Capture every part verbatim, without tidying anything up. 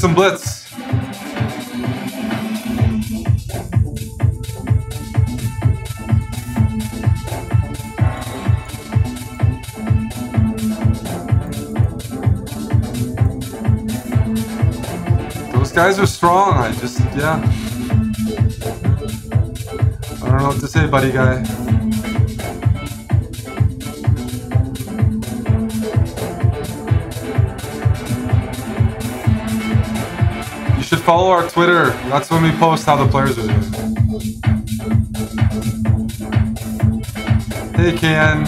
some blitz. Those guys are strong. I just, yeah. I don't know what to say, buddy guy. You should follow our Twitter. That's when we post how the players are doing. Hey, K N.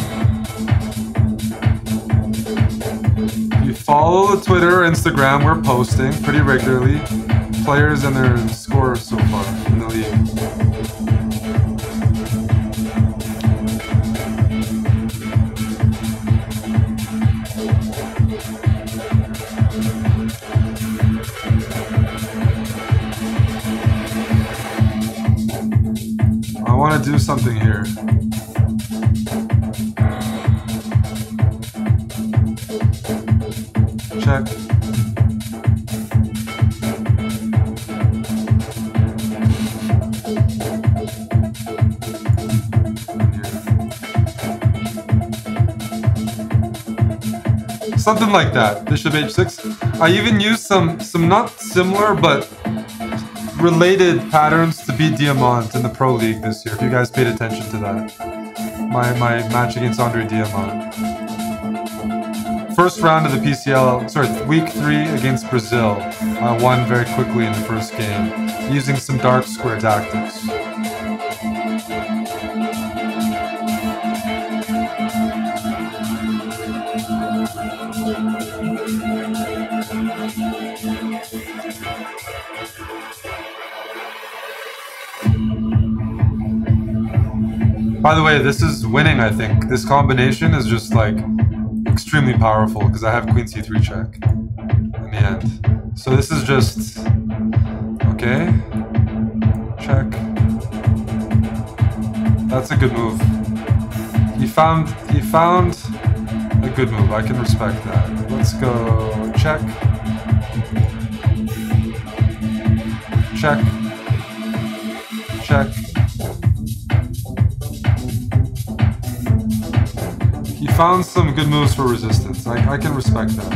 You follow the Twitter, Instagram. We're posting pretty regularly. Players and their scores so far in the league. I want to do something here. Check. Something like that. Bishop h six. I even used some some not similar but related patterns to beat Diamant in the Pro League this year, if you guys paid attention to that. My, my match against Andre Diamant. First round of the P C L, sorry, week three against Brazil. I won very quickly in the first game, using some dark square tactics. By the way, this is winning, I think. This combination is just like extremely powerful because I have queen c three check in the end. So this is just okay. Check. That's a good move. He found he found a good move. I can respect that. Let's go check. Check. Check. He found some good moves for resistance. I, I can respect that.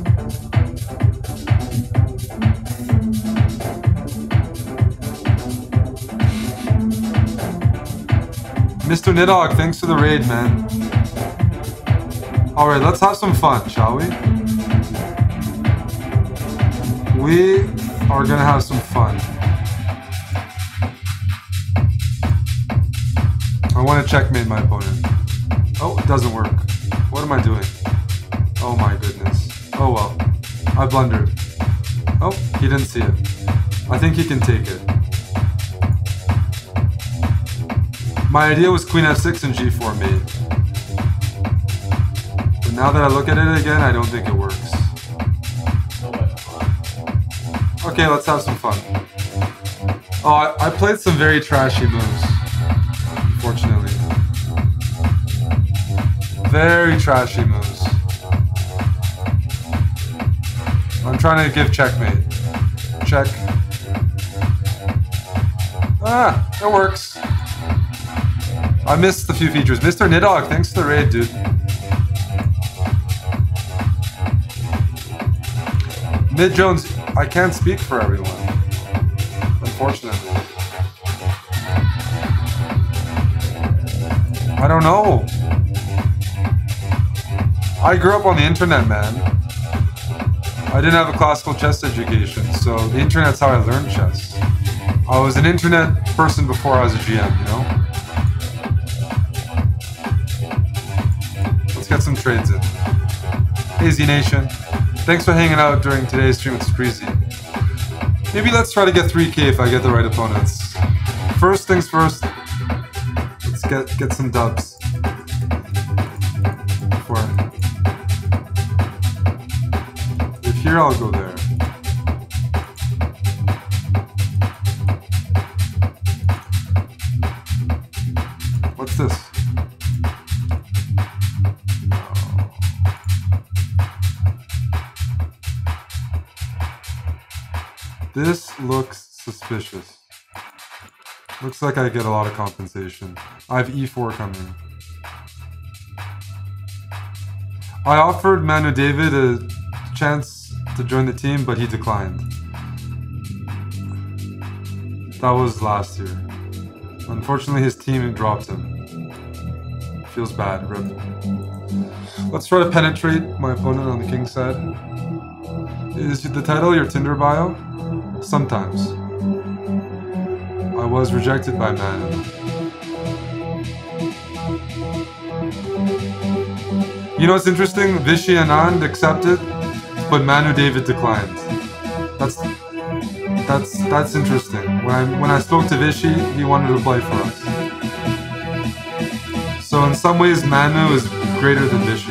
Mister Nidog, thanks for the raid, man. Alright, let's have some fun, shall we? We are gonna have some fun. I want to checkmate my opponent. Oh, it doesn't work. What am I doing? Oh my goodness. Oh well. I blundered. Oh, he didn't see it. I think he can take it. My idea was queen f six and g four mate. But now that I look at it again, I don't think it works. Okay, let's have some fun. Oh, I, I played some very trashy moves. Unfortunately. Very trashy moves. I'm trying to give checkmate. Check. Ah, it works. I missed a few features. Mister Nidog, thanks for the raid, dude. Mid Jones, I can't speak for everyone. Unfortunately. I don't know. I grew up on the internet, man. I didn't have a classical chess education, so the internet's how I learned chess. I was an internet person before I was a G M, you know? Let's get some trades in. Hey Z Nation, thanks for hanging out during today's stream with Spreezy. Maybe let's try to get three K if I get the right opponents. First things first, let's get, get some dubs. Before if here, I'll go there. What's this? This looks suspicious. Looks like I get a lot of compensation. I have e four coming. I offered Manu David a chance to join the team, but he declined. That was last year. Unfortunately, his team dropped him. Feels bad, rip. Let's try to penetrate my opponent on the king side. Is the title your Tinder bio? Sometimes. I was rejected by Manu. You know what's interesting? Vishy Anand accepted, but Manu David declined. That's that's that's interesting. When I when I spoke to Vishy, he wanted to play for us. So in some ways, Manu is greater than Vishy.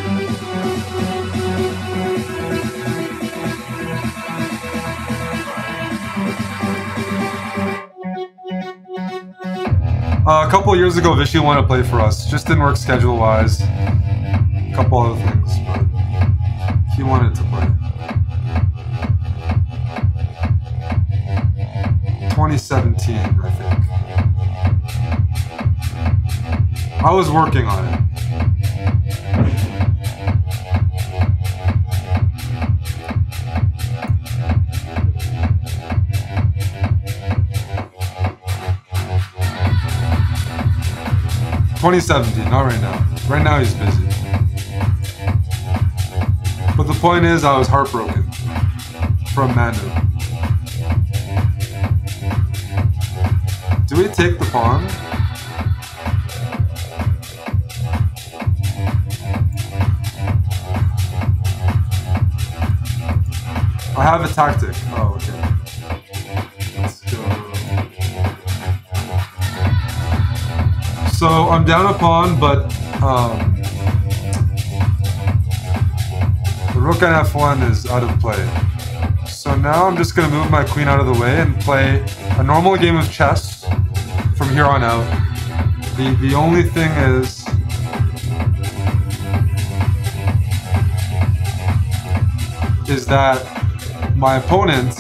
Uh, a couple of years ago, Vishy wanted to play for us. Just didn't work schedule-wise. A couple other things, but he wanted to play. twenty seventeen, I think. I was working on it. twenty seventeen, not right now. Right now he's busy. But the point is, I was heartbroken from Manu. Do we take the pawn? I have a tactic. Oh, okay. Let's go. So I'm down a pawn, but um, the rook on f one is out of play. So now I'm just going to move my queen out of the way and play a normal game of chess from here on out. The, the only thing is is that my opponent,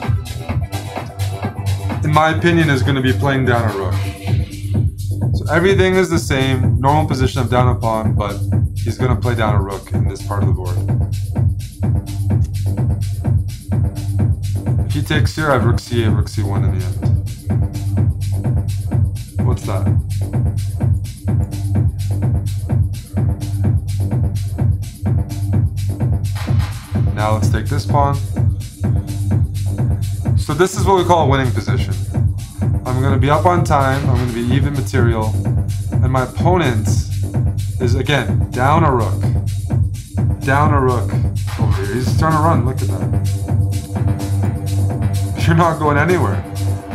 in my opinion, is going to be playing down a rook. So everything is the same, normal position of down a pawn, but he's going to play down a rook in this part of the board. If he takes here, I have rook c eight, rook c one in the end. What's that? Now let's take this pawn. So this is what we call a winning position. I'm going to be up on time, I'm going to be even material, and my opponent is, again, down a rook. Down a rook over here. He's trying to run, look at that. You're not going anywhere.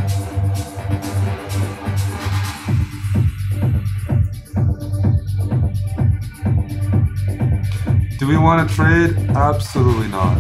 Do we want to trade? Absolutely not.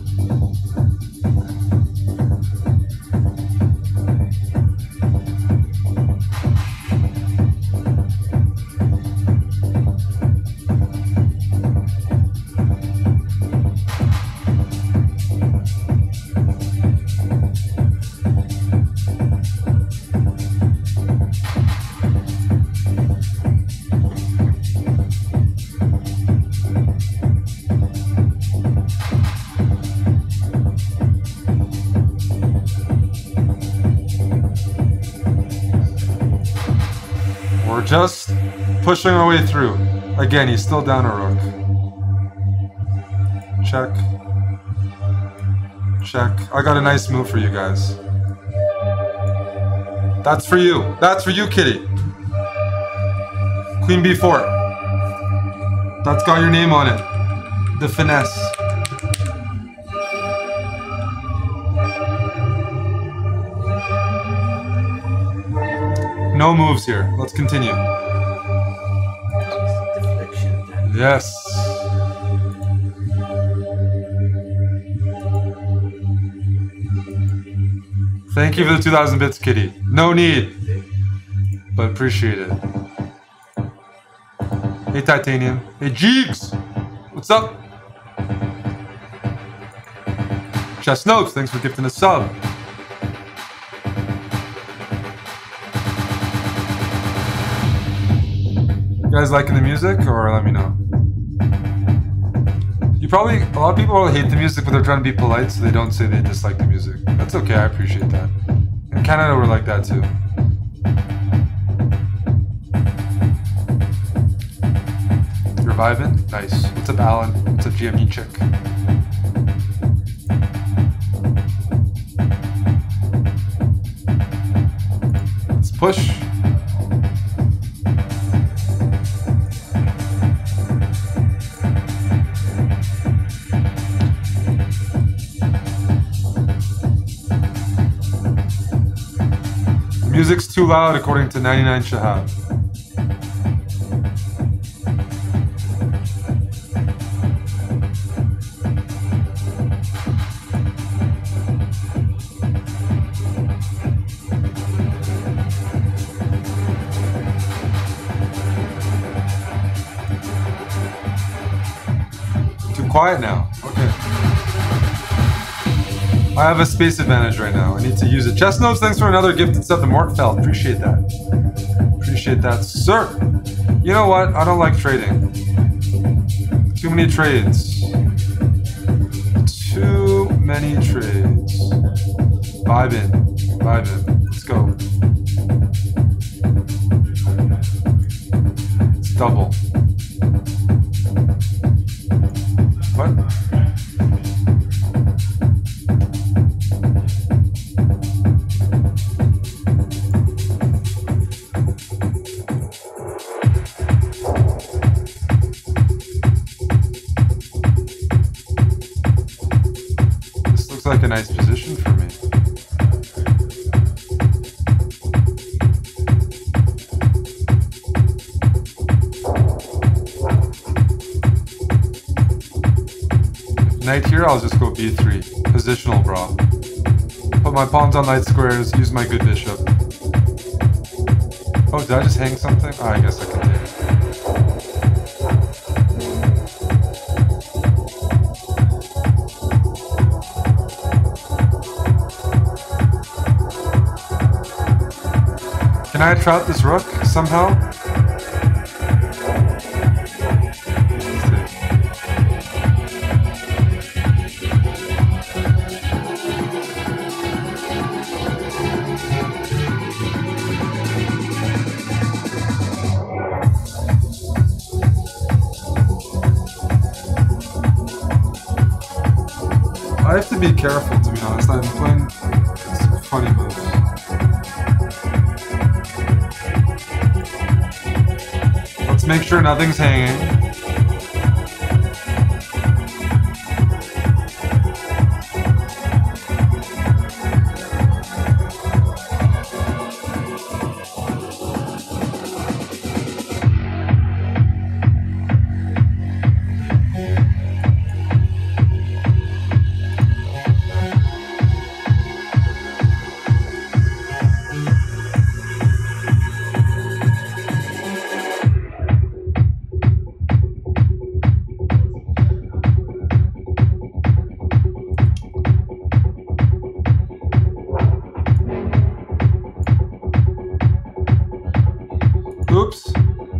Just pushing our way through. Again, he's still down a rook. Check. Check. I got a nice move for you guys. That's for you. That's for you, kitty. Queen b four. That's got your name on it. The finesse. No moves here. Let's continue. Yes. Thank you for the two thousand bits, kitty. No need, but appreciate it. Hey, Titanium. Hey, Jeegs. What's up? Chess Notes, thanks for gifting a sub. guys liking the music, or let me know? You probably, a lot of people probably hate the music, but they're trying to be polite, so they don't say they dislike the music. That's okay, I appreciate that. In Canada, we're like that too. You're vibing? Nice. What's up, Alan? What's up, G M E chick? Let's push. Music's too loud, according to ninety-nine Shahab. Too quiet now. Okay. I have a space advantage right now. I need to use it. Chess Notes, thanks for another gifted sub to Mortfeld. Appreciate that. Appreciate that, sir. You know what? I don't like trading. Too many trades. Too many trades. Vibe in. Vibe in. Let's go. It's double. What? Like a nice position for me. If knight here, I'll just go b three. Positional brah. Put my pawns on knight squares, use my good bishop. Oh, did I just hang something? Oh, I guess I can take it. Can I trap this rook somehow? I have to be careful, to be honest. I'm playing some funny moves. Make sure nothing's hanging. Oops.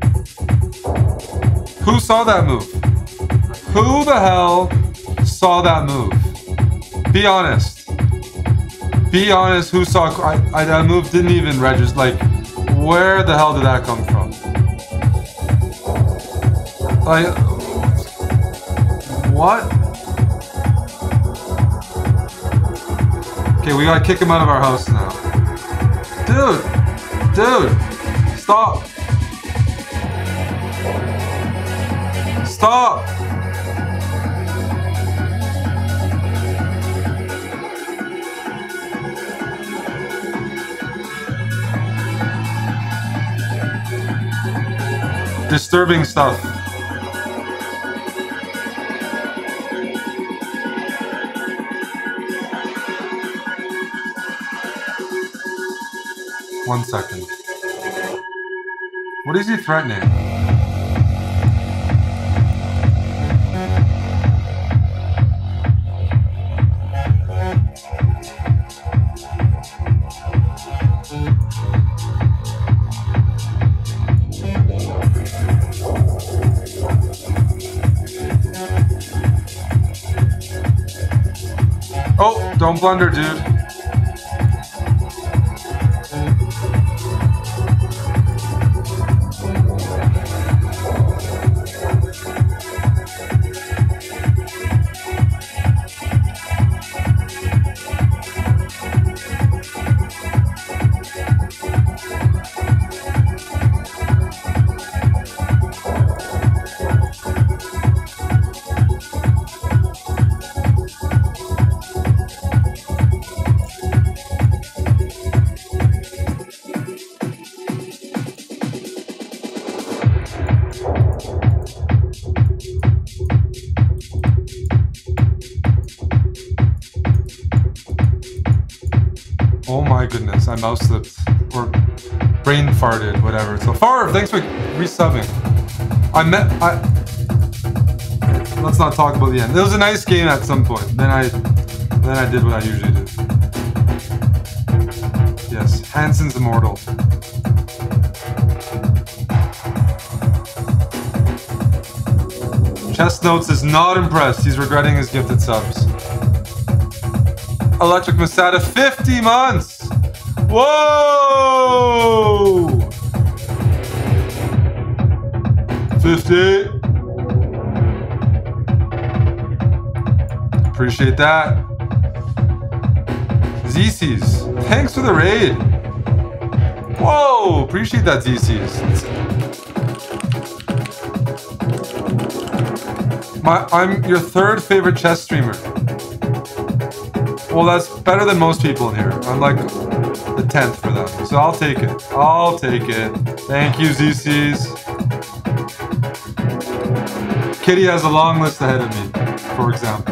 Who saw that move? Who the hell saw that move? Be honest. Be honest, who saw... I, I, that move didn't even register. Like, where the hell did that come from? Like... What? Okay, we gotta kick him out of our house now. Dude! Dude! Stop! Stop! Disturbing stuff. One second. What is he threatening? Oh, don't blunder, dude. Oh my goodness, I mouse slipped or brain farted, whatever. So Farv, thanks for resubbing. I met I let's not talk about the end. It was a nice game at some point. Then I then I did what I usually do. Yes, Hansen's immortal. Chess Notes is not impressed. He's regretting his gifted subs. Electric Masada, fifty months! Whoa! fifty. Appreciate that. Z Cs, thanks for the raid. Whoa! Appreciate that, Z Cs. My, I'm your third favorite chess streamer. Well, that's better than most people in here. I'm like the tenth for them. So I'll take it. I'll take it. Thank you, Z Cs. Kitty has a long list ahead of me, for example.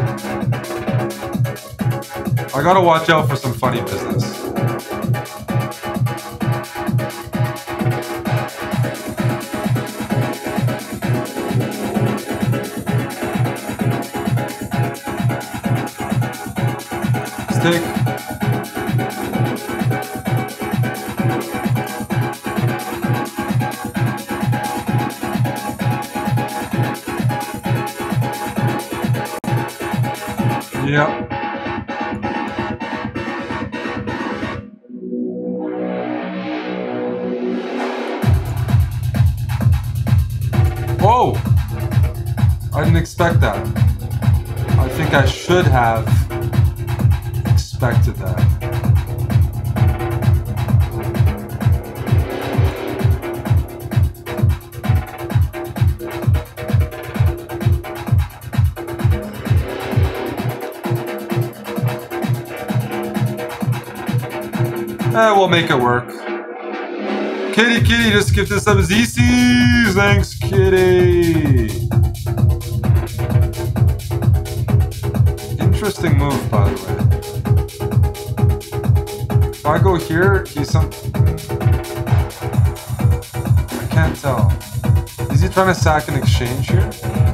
I gotta watch out for some funny business. Stick. Yep. Whoa! I didn't expect that. I think I should have expected that. Eh, we'll make it work. Kitty, Kitty, just give this up Z Cs. Thanks, Kitty. Interesting move, by the way. If I go here, he's some. I can't tell. Is he trying to sack an exchange here?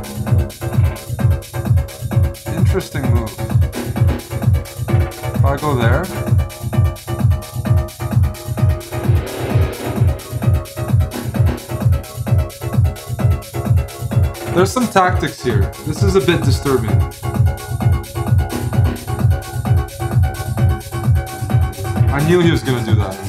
Interesting move. If I go there. There's some tactics here. This is a bit disturbing. I knew he was gonna do that.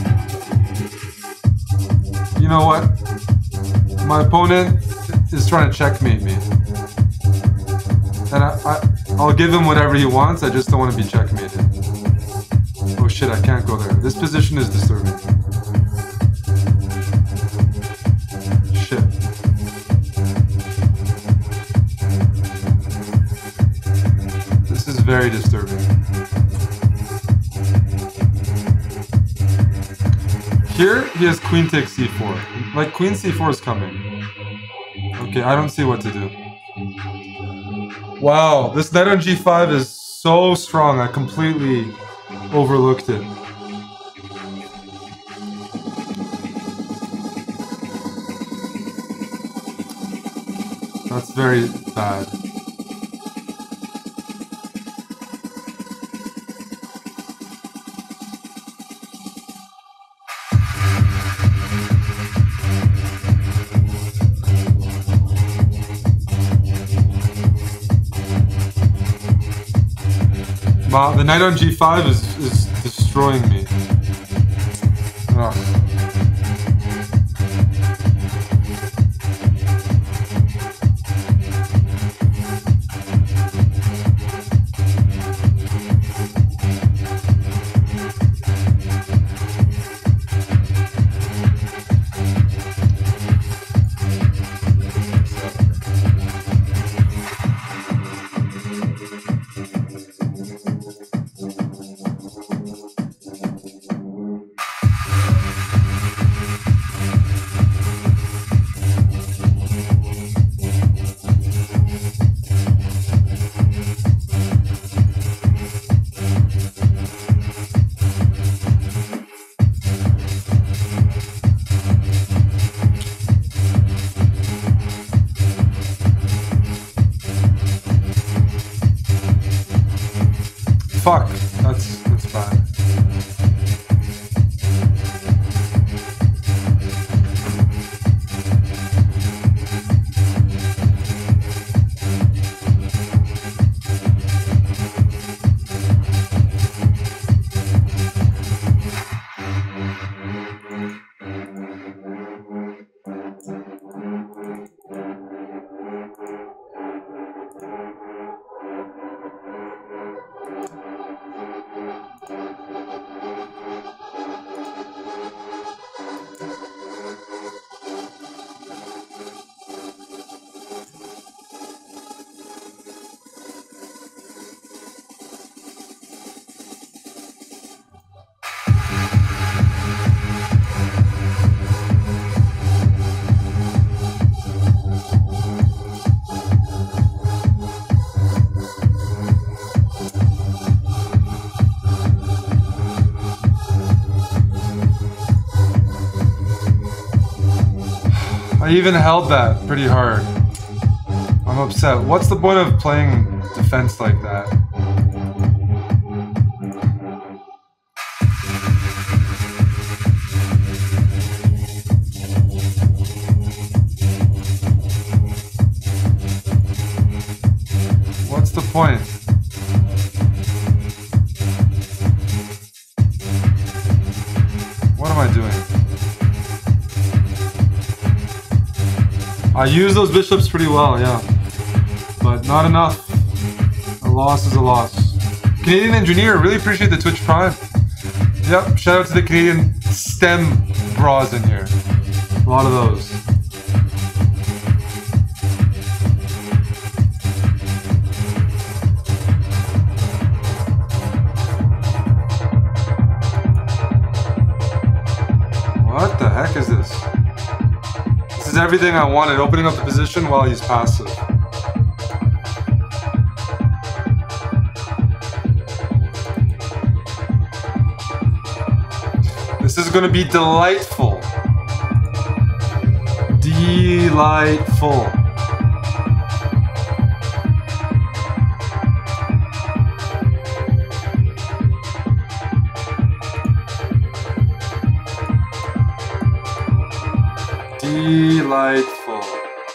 You know what? My opponent is trying to checkmate me. And I, I, I'll give him whatever he wants, I just don't want to be checkmated. Oh shit, I can't go there. This position is disturbing. Shit. This is very disturbing. Here, he has queen takes c four. Like, queen c four is coming. Okay, I don't see what to do. Wow, this knight on g five is so strong, I completely overlooked it. That's very bad. Wow, the knight on g five is, is destroying me. Ugh. Fuck, that's, that's bad. I even held that pretty hard. I'm upset. What's the point of playing defense like that? What's the point? What am I doing? I use those bishops pretty well, yeah. But not enough. A loss is a loss. Canadian Engineer, really appreciate the Twitch Prime. Yep, shout out to the Canadian STEM bras in here. A lot of those. What the heck is this? This is everything I wanted, opening up the position while he's passive. This is going to be delightful. Delightful. Delightful.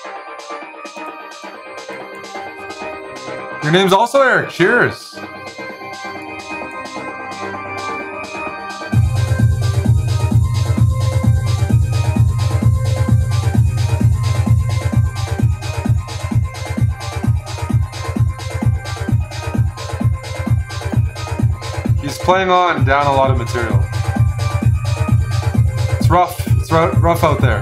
Your name's also Eric. Cheers. He's playing on down a lot of material. It's rough. It's rough out there.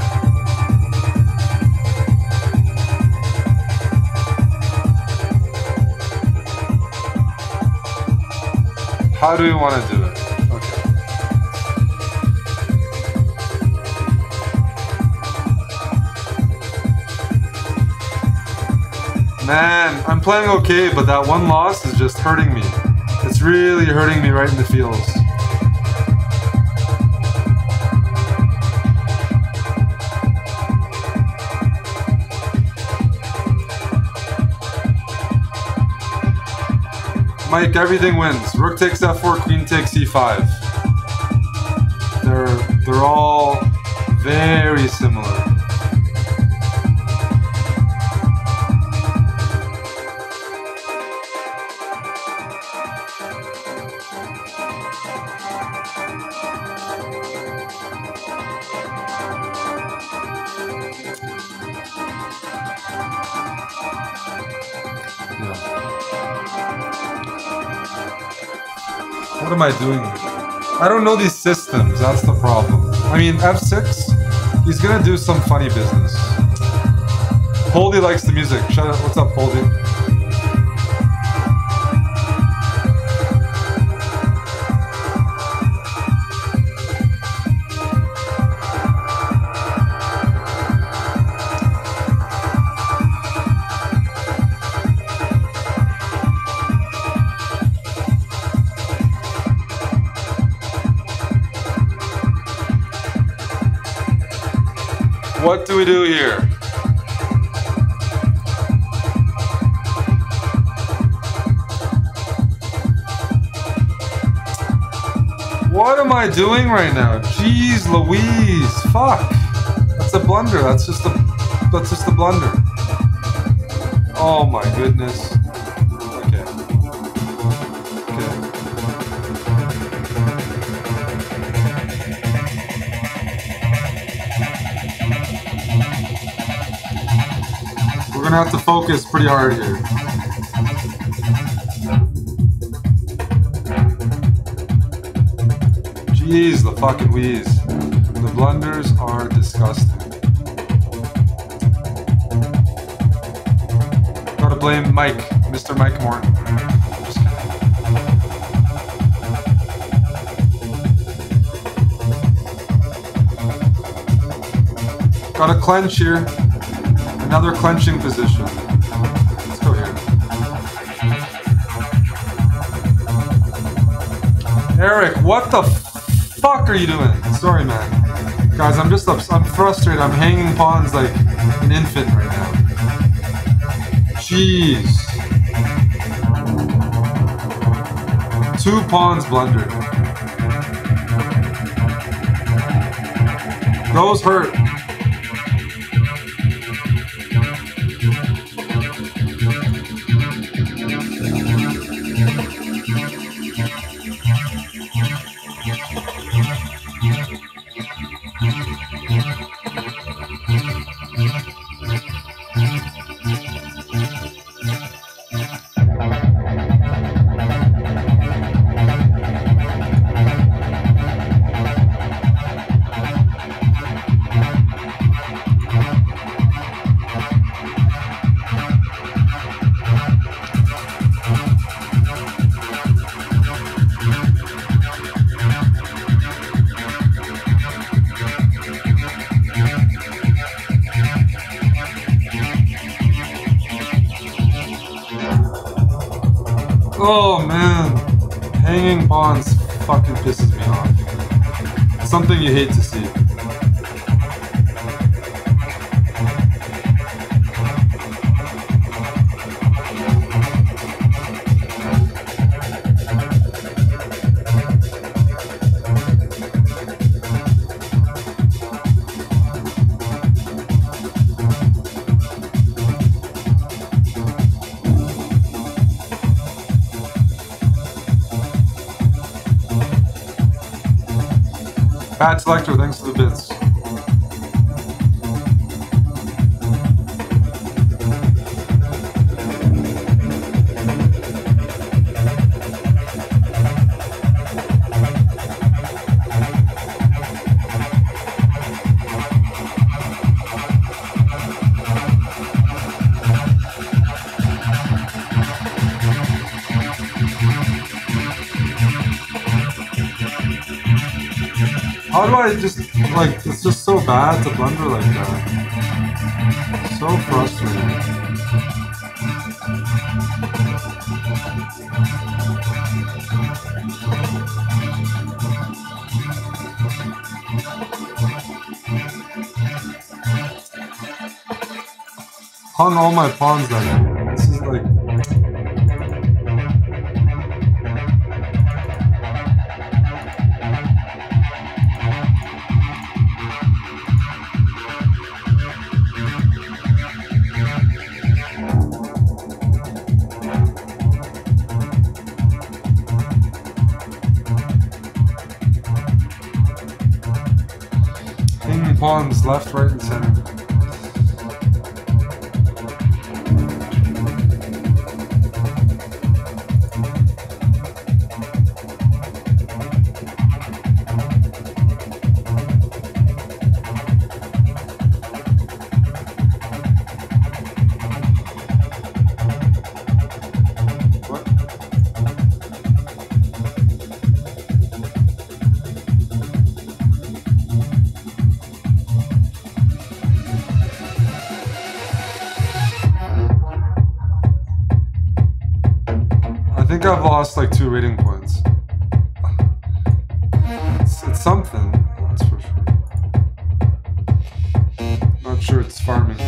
How do we want to do it? Okay. Man, I'm playing okay, but that one loss is just hurting me. It's really hurting me right in the feels. Mike, everything wins. Rook takes f four, queen takes e five. They're, they're all very similar. What am I doing here? I don't know these systems, that's the problem. I mean, F six, he's gonna do some funny business. Poldy likes the music. Shut up. What's up, Poldy? What do we do here? What am I doing right now? Jeez Louise, fuck. That's a blunder. That's just a that's just a blunder. Oh my goodness. Okay. Okay. We're gonna have to focus pretty hard here. Jeez, the fucking wheeze. The blunders are disgusting. Gotta blame Mike, Mister Mike Morton. Just kidding. Gotta clench here. Another clenching position. Let's go here. Eric, what the fuck are you doing? Sorry, man. Guys, I'm just I'm frustrated. I'm hanging pawns like an infant right now. Jeez. Two pawns blundered. Those hurt. Oh man, hanging pawns fucking pisses me off. It's something you hate to see. Bad selector, thanks to the bits. How do I just, like, it's just so bad to blunder like that. So frustrating. Hung all my pawns that this is like... Pawns left, right, and center. I've lost like two rating points. It's, it's something, that's for sure. Not sure it's farming.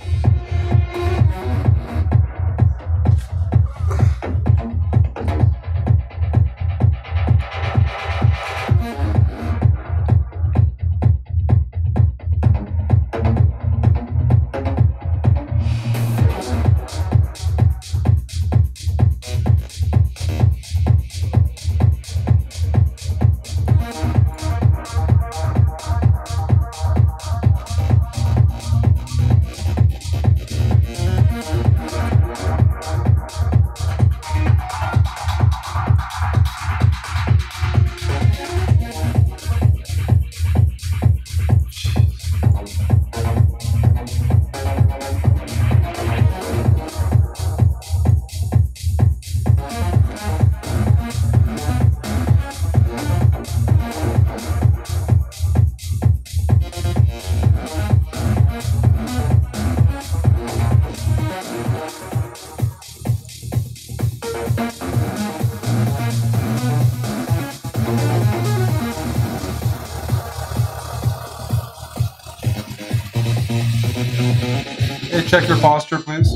Hey, check your posture, please.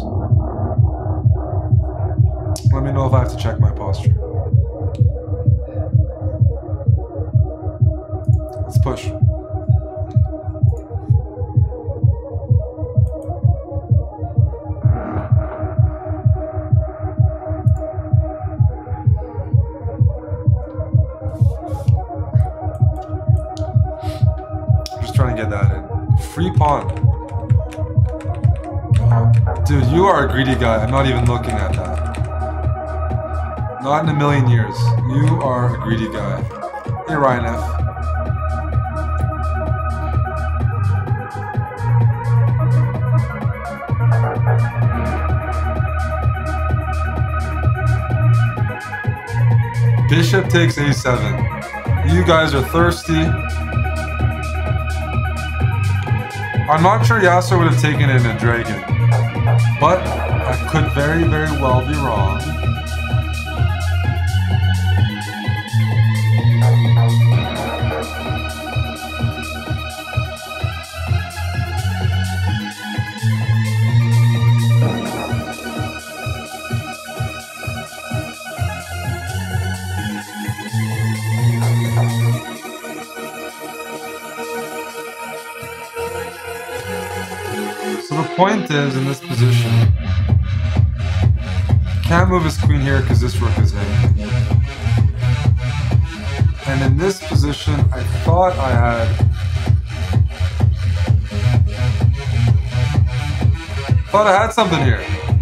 Let me know if I have to check my posture. Let's push. I'm just trying to get that in. Free pawn. Dude, you are a greedy guy. I'm not even looking at that. Not in a million years. You are a greedy guy. Hey, Ryan F. Bishop takes a seven. You guys are thirsty. I'm not sure Yasser would have taken in a dragon. But I could very, very well be wrong. So the point is, in this position, can't move his queen here because this rook is in. And in this position, I thought I had... thought I had something here.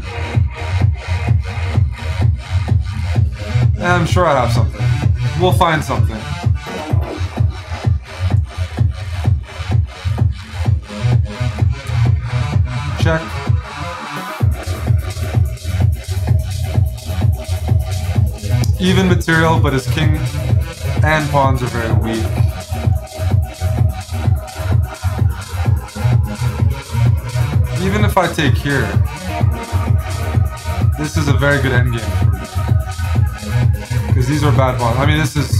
Yeah, I'm sure I have something. We'll find something. Check. Even material, but his king and pawns are very weak. Even if I take here, this is a very good endgame for me. Because these are bad pawns. I mean, this is...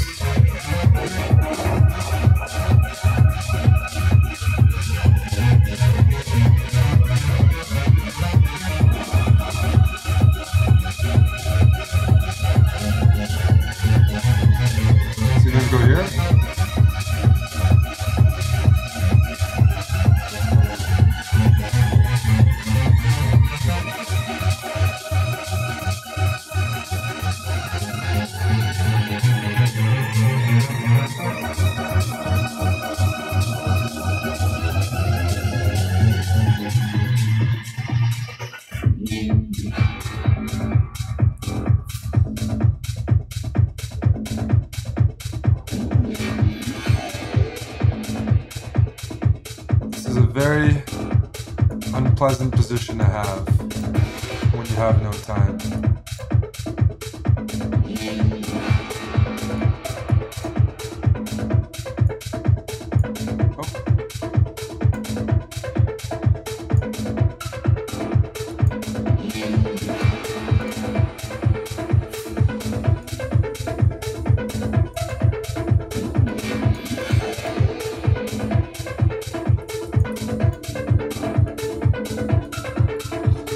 This is a very unpleasant position to have when you have no time.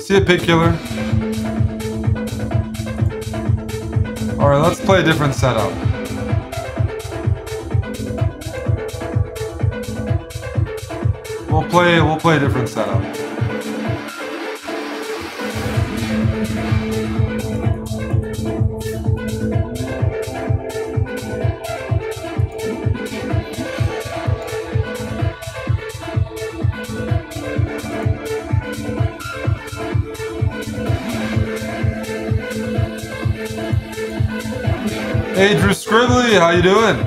See a pig killer. Alright, let's play a different setup. We'll play we'll play a different setup. Hey Drew Scribbly, how you doing?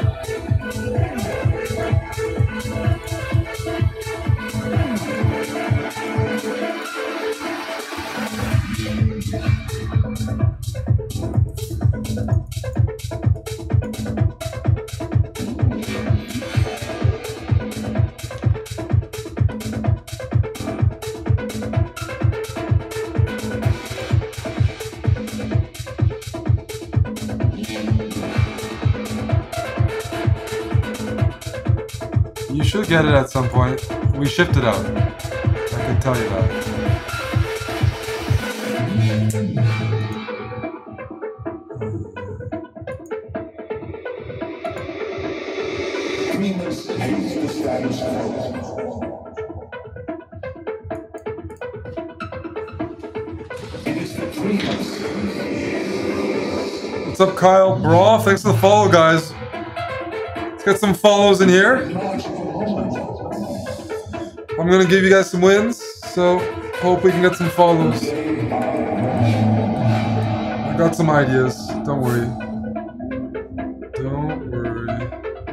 You should get it at some point. We shifted out. I can tell you that. What's up, Kyle Bra? Thanks for the follow, guys. Let's get some follows in here. I'm gonna give you guys some wins, so hope we can get some follows. I got some ideas, don't worry. Don't worry.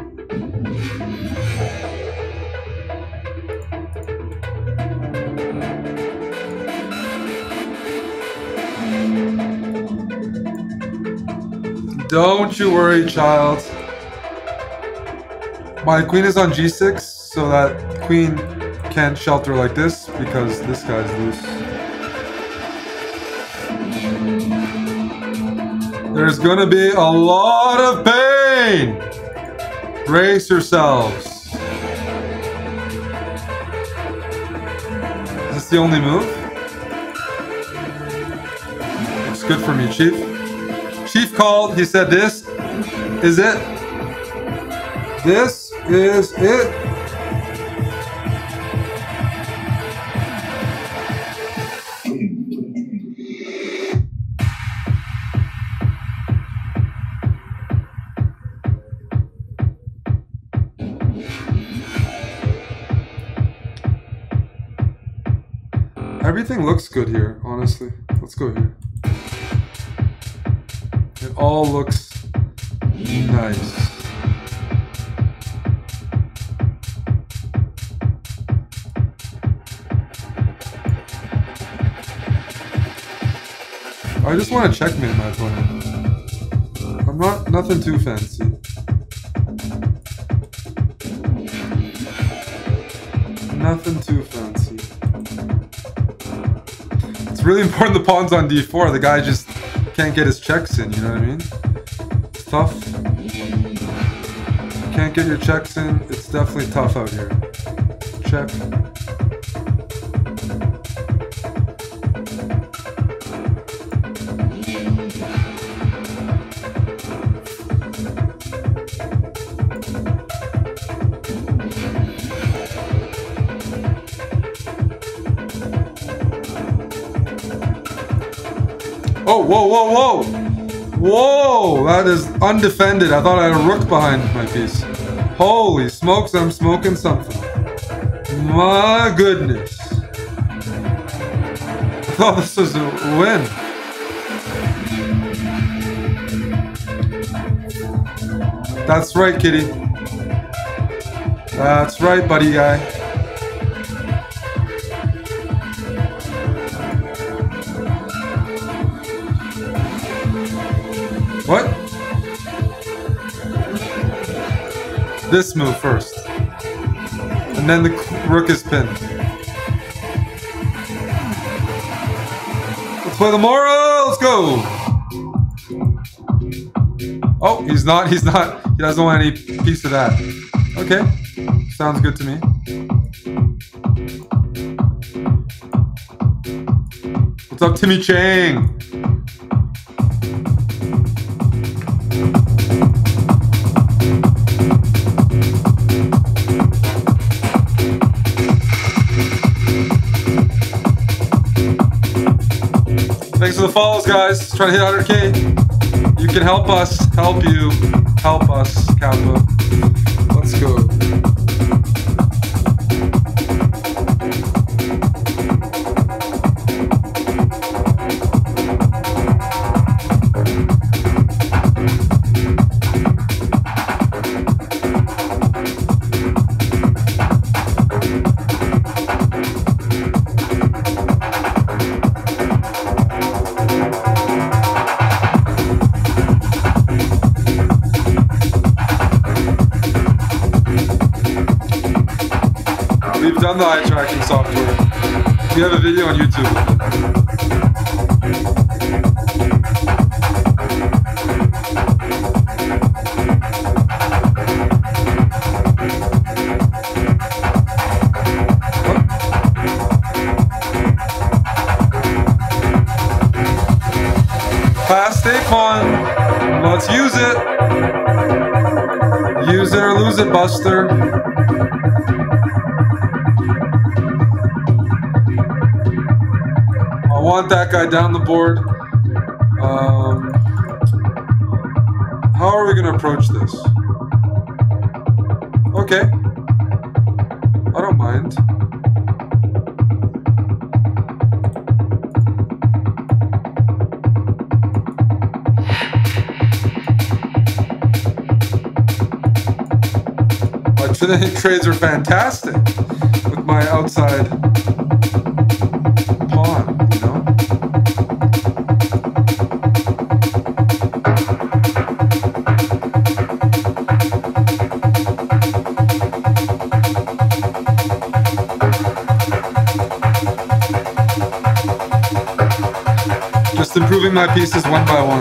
Don't you worry, child. My queen is on g six, so that queen can't shelter like this because this guy's loose. There's gonna be a lot of pain. Brace yourselves. Is this the only move? Looks good for me, Chief. Chief called. He said this is it. This is it. Everything looks good here, honestly. Let's go here. It all looks nice. I just want to checkmate my opponent. I'm not nothing too fancy. Nothing too fancy. It's really important the pawn's on d four. The guy just can't get his checks in, you know what I mean? It's tough. Can't get your checks in. It's definitely tough out here. Check. Oh, whoa, whoa, whoa! Whoa! That is undefended. I thought I had a rook behind my piece. Holy smokes, I'm smoking something. My goodness. I thought this was a win. That's right, kitty. That's right, buddy guy. What? This move first. And then the rook is pinned. Let's play the Mora! Let's go! Oh, he's not, he's not. He doesn't want any piece of that. Okay. Sounds good to me. What's up, Timmy Chang? Thanks for the follows, guys. Trying to hit one hundred K. You can help us. Help you. Help us, Kappa. Let's go. We've done the eye tracking software. We have a video on YouTube. Fast stay fun. Let's use it. Use it or lose it, Buster. I want that guy down the board. Um, how are we going to approach this? Okay. I don't mind. My today trades are fantastic with my outside pawn. Just improving my pieces one by one.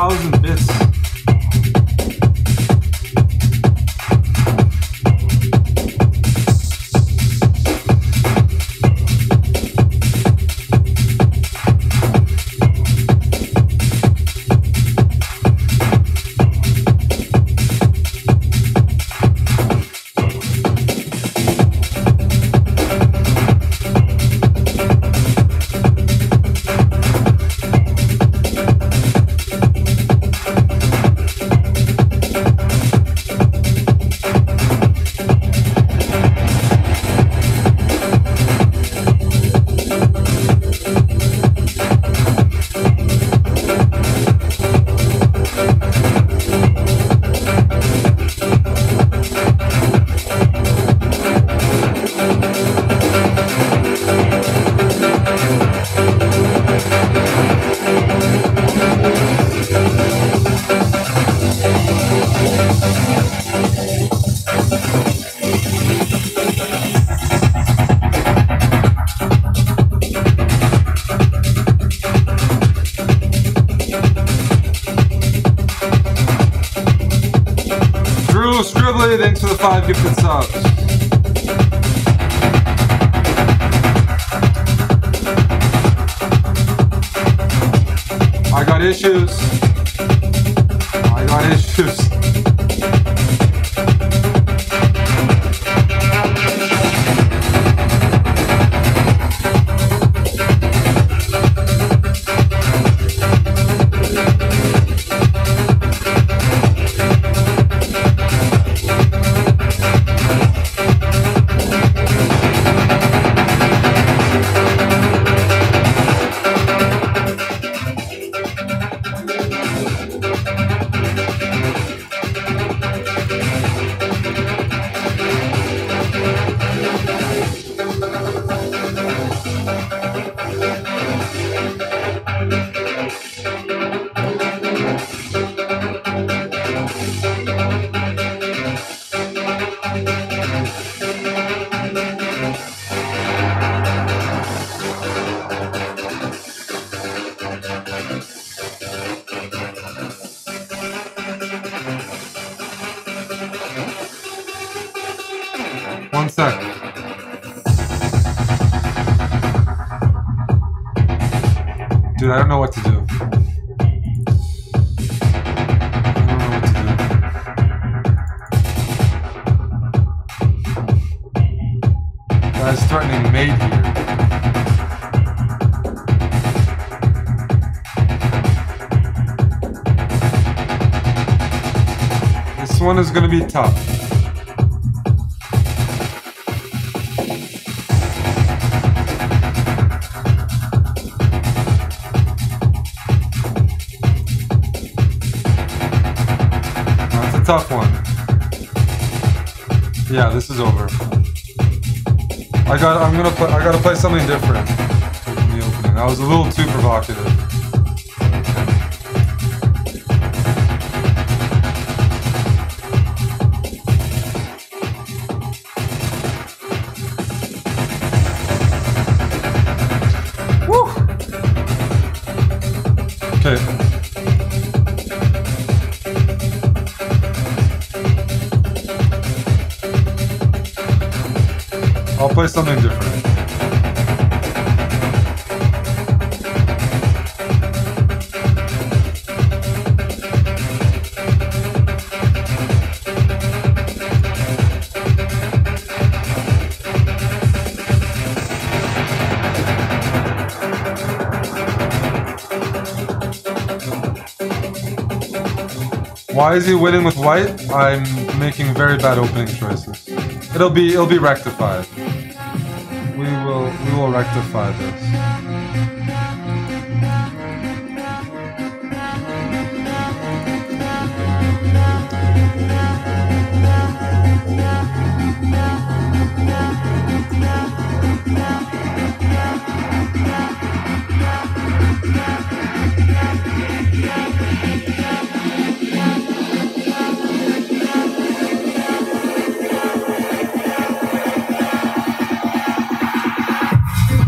thousand bits. Thanks for the five gifted subs. I got issues. I got issues. One sec. Dude, I don't know what to do. Guy's threatening mate here. This one is gonna be tough. Tough one. Yeah, this is over. I got. I'm gonna. Play, I gotta play something different in the opening. That was a little too provocative. Woo. Okay. I'll play something different. Why is he winning with white? I'm making very bad opening choices. It'll be it'll be rectified. We will we will rectify this.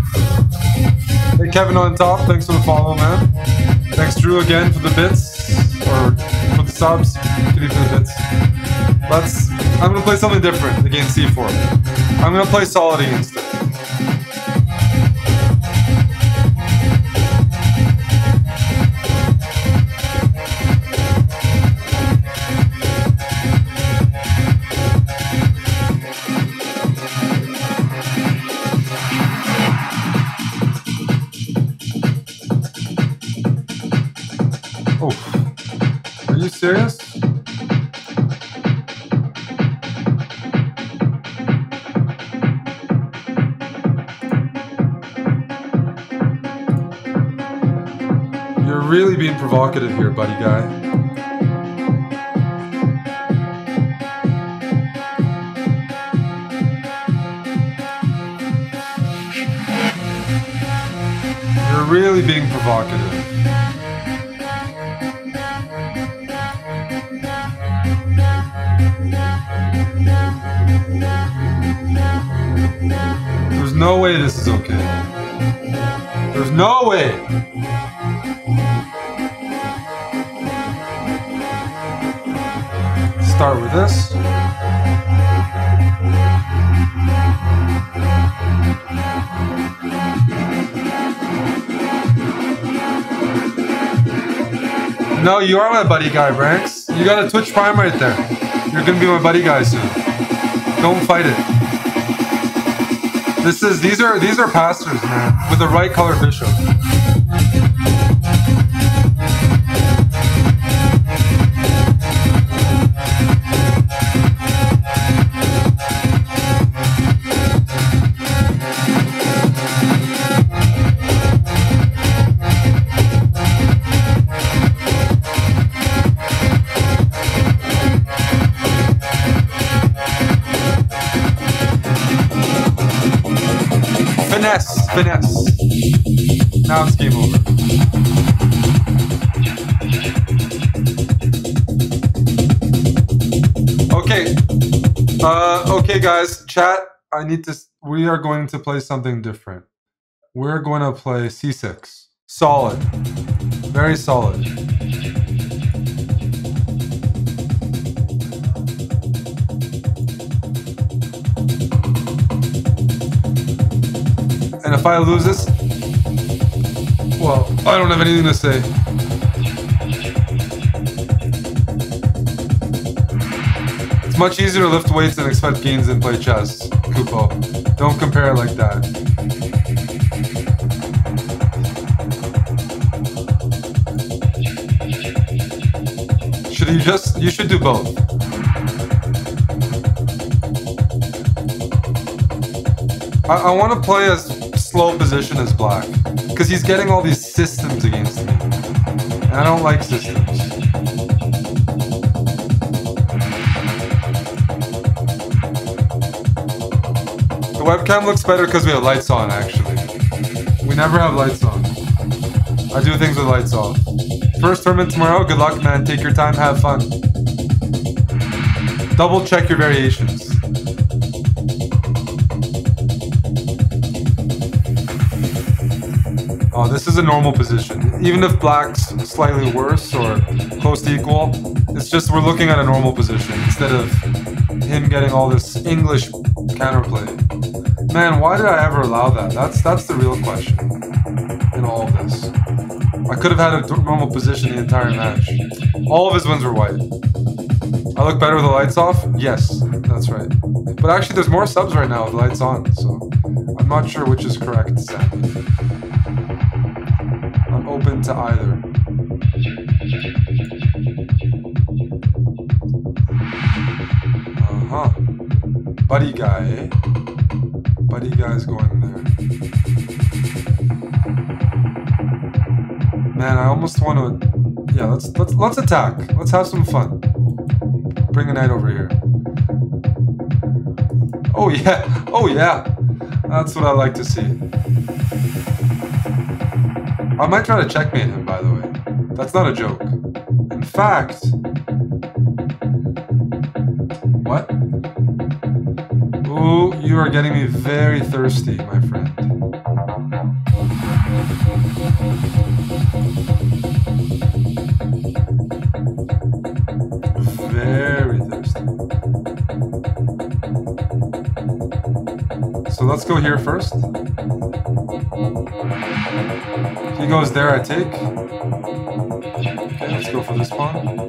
Kevin on top, thanks for the follow, man. Thanks Drew again for the bits. subs. Give you for the bits. Let's. I'm gonna play something different against c four. I'm gonna play solid against it. Oh, are you serious? You're really being provocative here, buddy guy. You're really being provocative. There's no way this is okay. There's no way! Start with this. No, you are my buddy guy, Branks. You got a Twitch Prime right there. You're gonna be my buddy guy soon. Don't fight it. This is these are these are pastors, man, with the right color bishop. Finesse, finesse. Now it's game over. Okay. Uh, okay, guys. Chat. I need to. We are going to play something different. We're going to play c six. Solid. Very solid. And if I lose this, well, I don't have anything to say. It's much easier to lift weights and expect gains than play chess, Kupo. Don't compare it like that. Should you just, you should do both. I, I want to play as slow position as black, because he's getting all these systems against me, and I don't like systems. The webcam looks better because we have lights on, actually. We never have lights on. I do things with lights off. First tournament tomorrow, good luck, man. Take your time, have fun. Double check your variations. Oh, this is a normal position. Even if black's slightly worse or close to equal, it's just we're looking at a normal position instead of him getting all this English counterplay. Man, why did I ever allow that? That's that's the real question in all of this. I could have had a normal position the entire match. All of his wins were white. I look better with the lights off? Yes, that's right. But actually, there's more subs right now with the lights on, so I'm not sure which is correct, sadly. I'm open to either. Uh-huh. Buddy guy, eh? Buddy guy's going there. Man, I almost want to... Yeah, let's, let's, let's attack. Let's have some fun. Bring a knight over here. Oh yeah, oh yeah. That's what I like to see. I might try to checkmate him, by the way. That's not a joke. In fact... What? Ooh, you are getting me very thirsty, my friend. let's go here first. He goes there, I take. Okay, let's go for this pawn.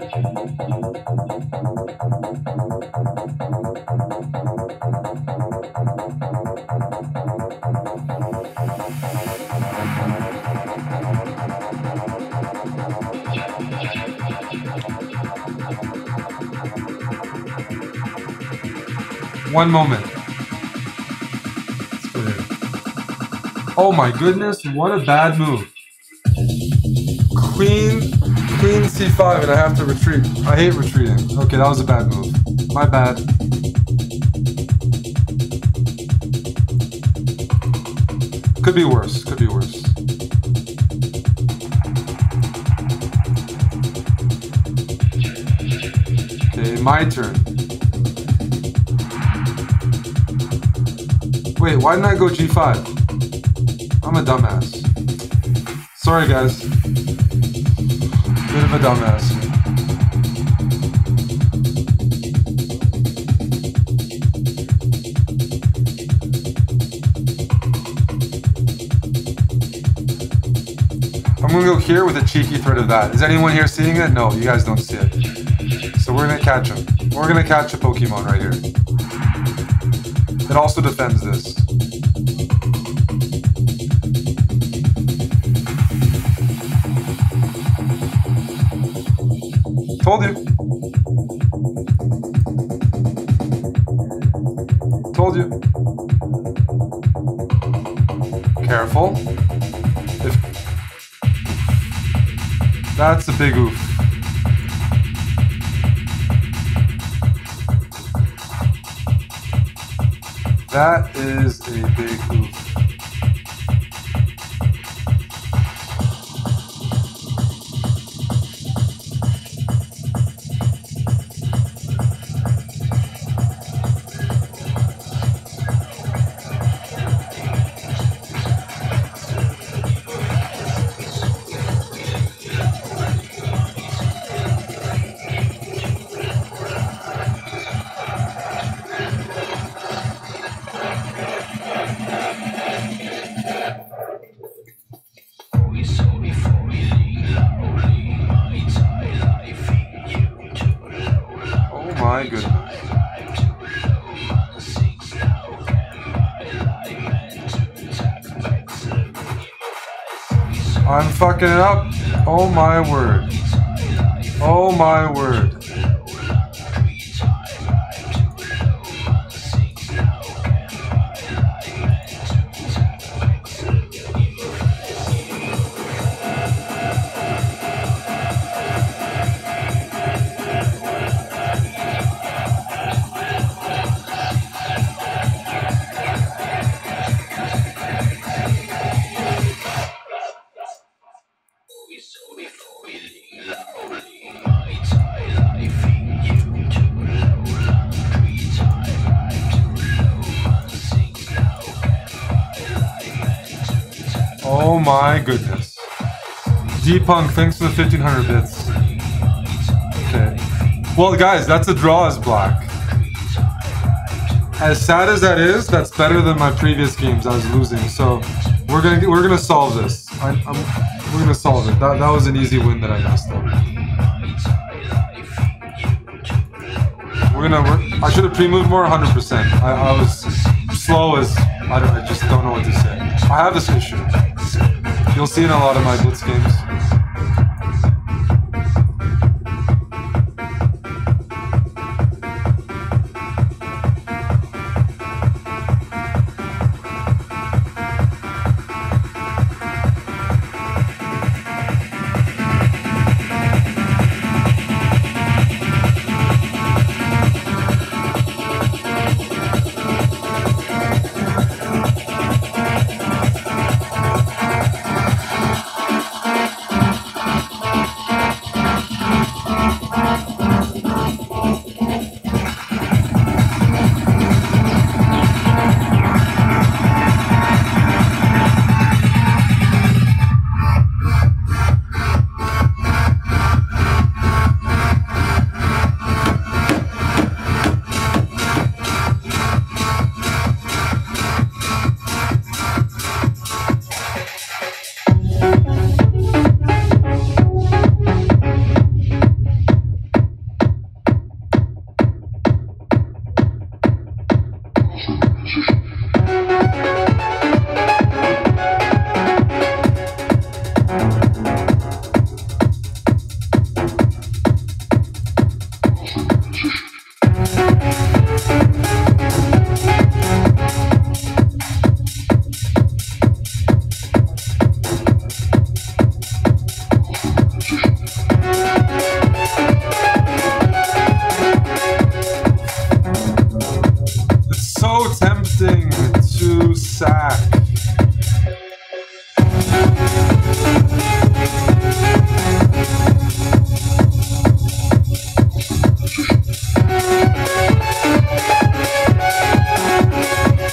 One moment. Let's go here. Oh my goodness, what a bad move. Queen, queen c five, and I have to retreat. I hate retreating. Okay, that was a bad move. My bad. Could be worse, could be worse. Okay, my turn. Wait, why didn't I go g five? I'm a dumbass. Sorry, guys. Bit of a dumbass. I'm gonna go here with a cheeky threat of that. Is anyone here seeing it? No, you guys don't see it. So we're gonna catch him. We're gonna catch a Pokemon right here. It also defends this. Told you. Told you. Careful. If That's a big oof. That is a big oof. My goodness. I'm fucking it up. Oh my word. Oh my word. Oh my goodness. D-Punk, thanks for the fifteen hundred bits. Okay. Well, guys, that's a draw as black. As sad as that is, that's better than my previous games I was losing. So we're gonna we're gonna solve this. I, I'm, we're gonna solve it. That that was an easy win that I messed up. We're gonna. We're, I should have pre-moved more, one hundred percent. I, I was slow as I don't. I just don't know what to say. I have this issue. You'll see in a lot of my blitz games.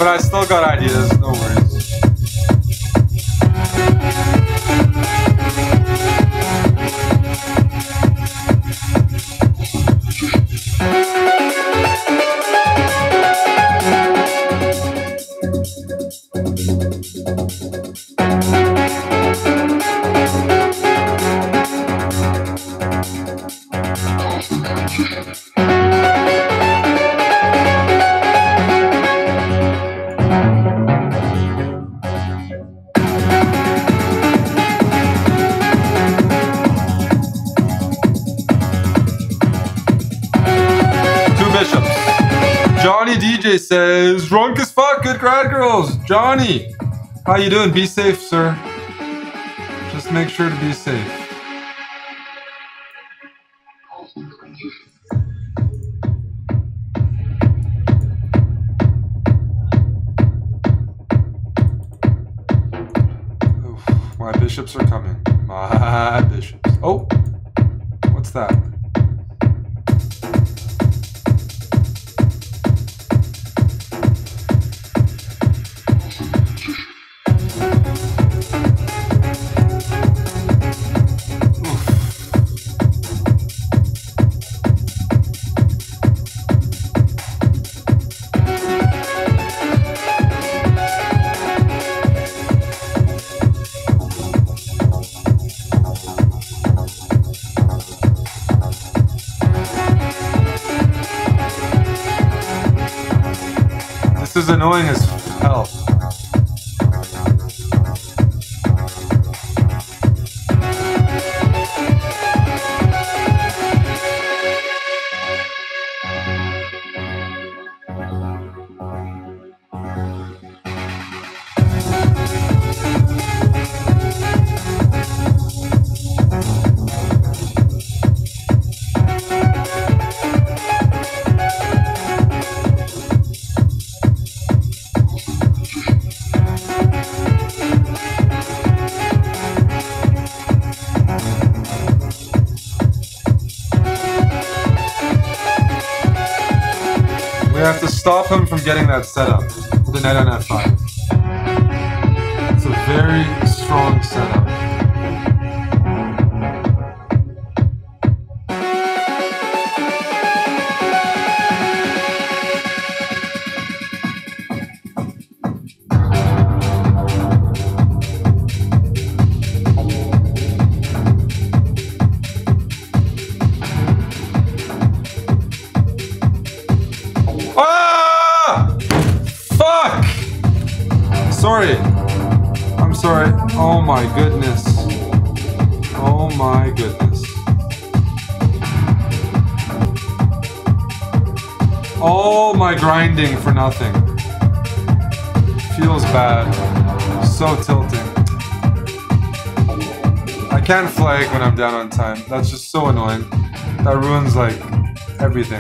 but I still got ideas. No worries. Johnny D J says, drunk as fuck, good grad girls. Johnny, how you doing? Be safe, sir. Just make sure to be safe. Oof, my bishops are coming. My bishops. Oh, what's that? This is annoying as hell. We have to stop him from getting that setup with the knight on f five. It's a very strong setup. Sorry. I'm sorry. Oh my goodness. Oh my goodness. All my grinding for nothing. Feels bad. So tilting. I can't flag when I'm down on time. That's just so annoying. That ruins like everything.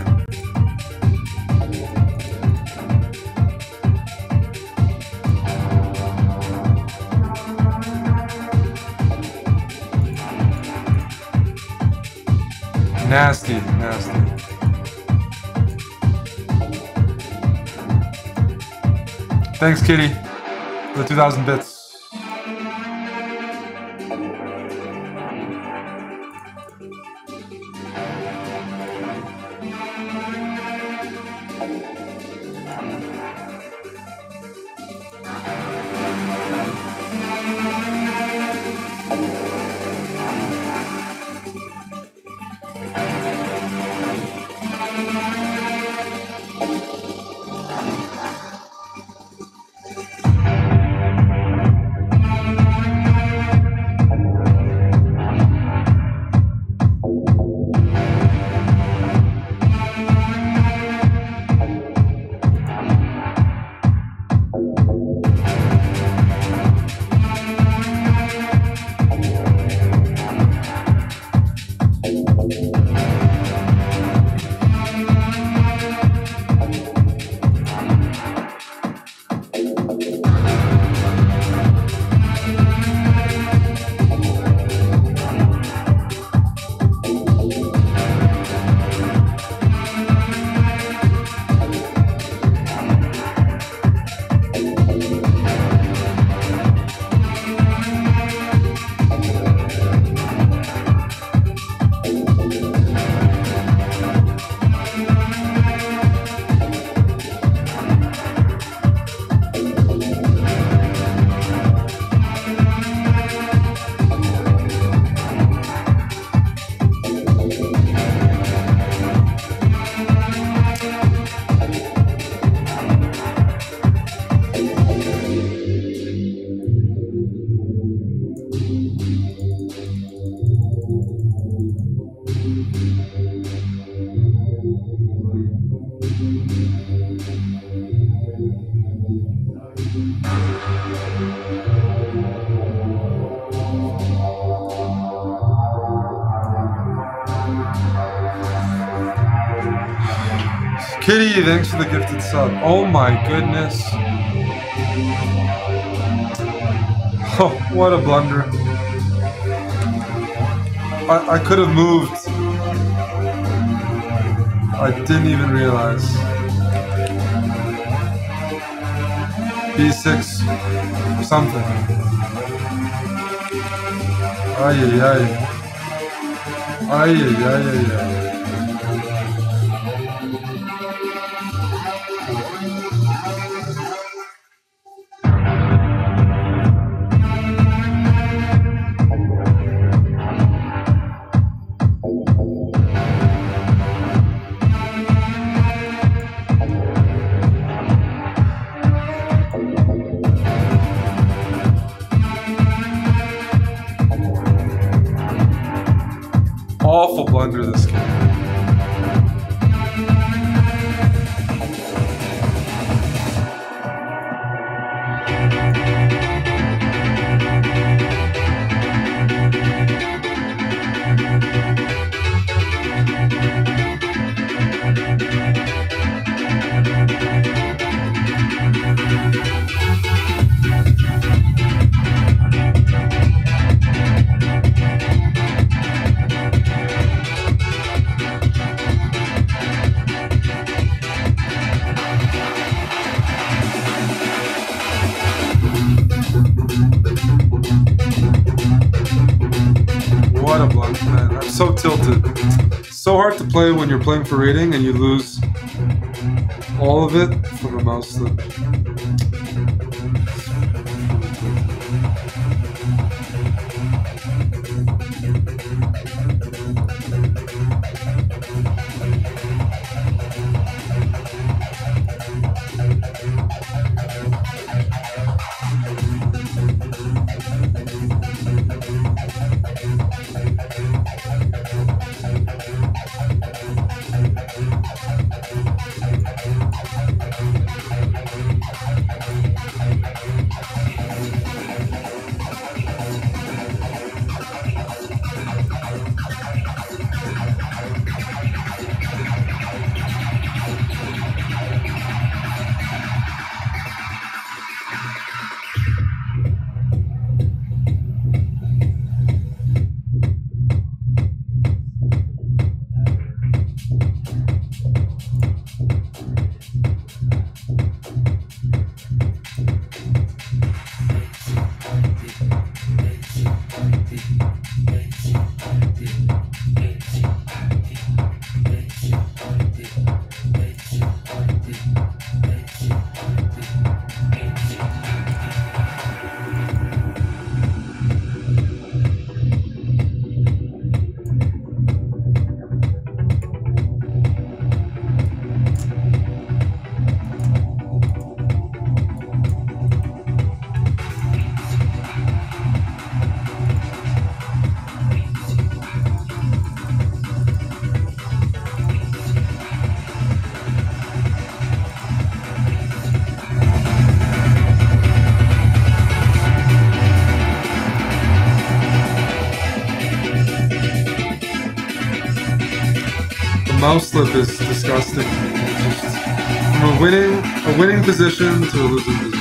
Nasty, nasty. Thanks, Kitty, for the two thousand bits. Kitty, thanks for the gifted sub. Oh my goodness. Oh, what a blunder. I, I could have moved. I didn't even realize. B six or something. Ay, ay, ay. Ay, ay, ay, ay, ay. Awful blunder, this game. What a blunder, man. I'm so tilted. It's so hard to play when you're playing for rating and you lose all of it from a mouse slip. Mouse slip is disgusting. It's just from a winning a winning position to a losing position.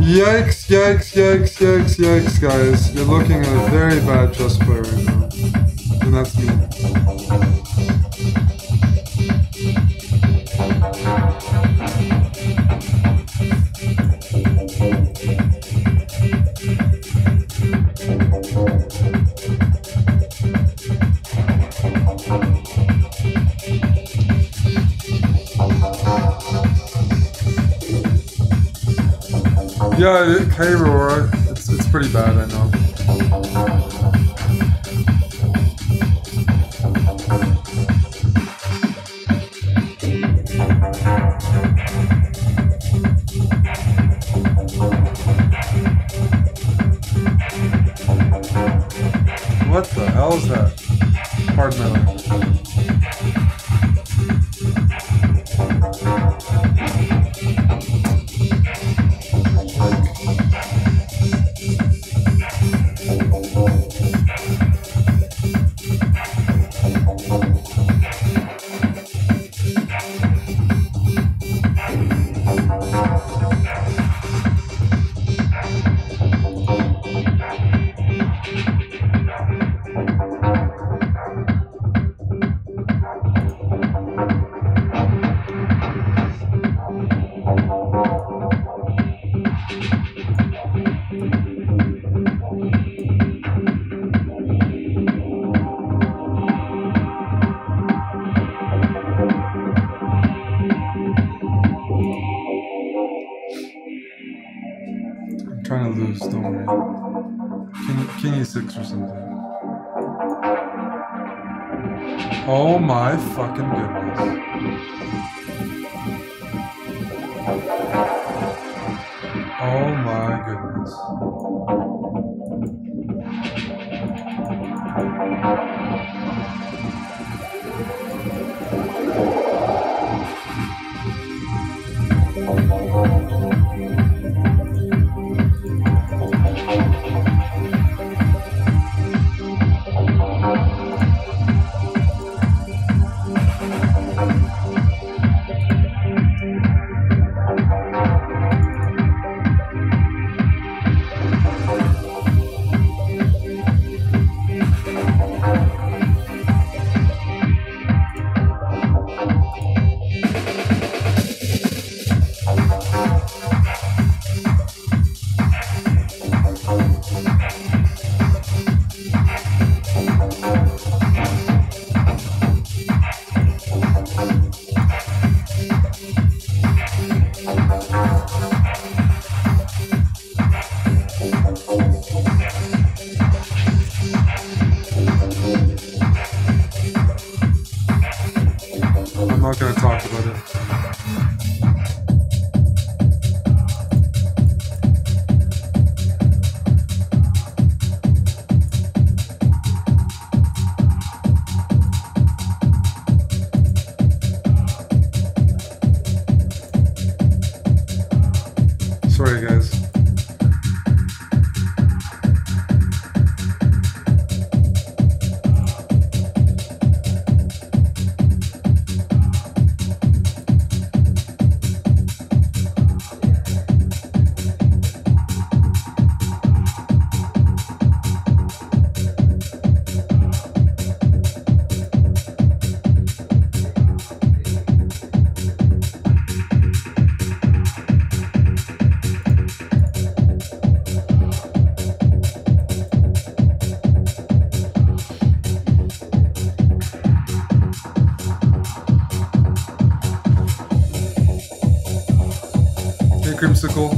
Yikes, yikes, yikes, yikes, yikes, guys. You're looking at a very bad chess player right now. And that's me. Yeah, K-Roar, it's, it's pretty bad, I know. What the hell is that? Pardon my language. Trying to lose, don't worry. King, King E six or something. Oh my fucking goodness. Oh my goodness. I'm not going to talk about it. Sorry, guys. Crimsicle.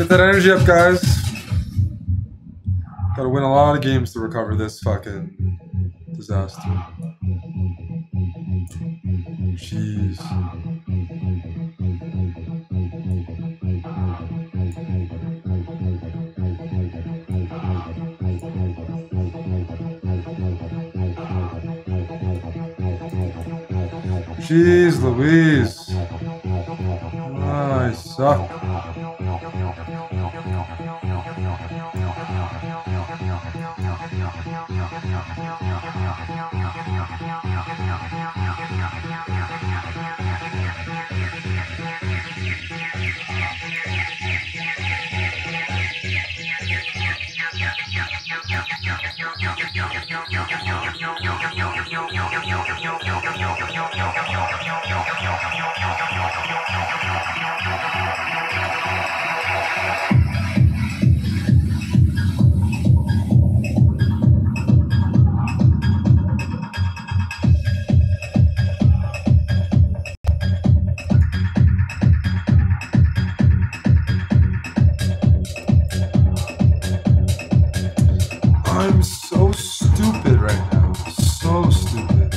Get that energy up, guys. Gotta win a lot of games to recover this fucking disaster. Jeez. Jeez Louise. Oh, I suck. I'm so stupid right now. So stupid.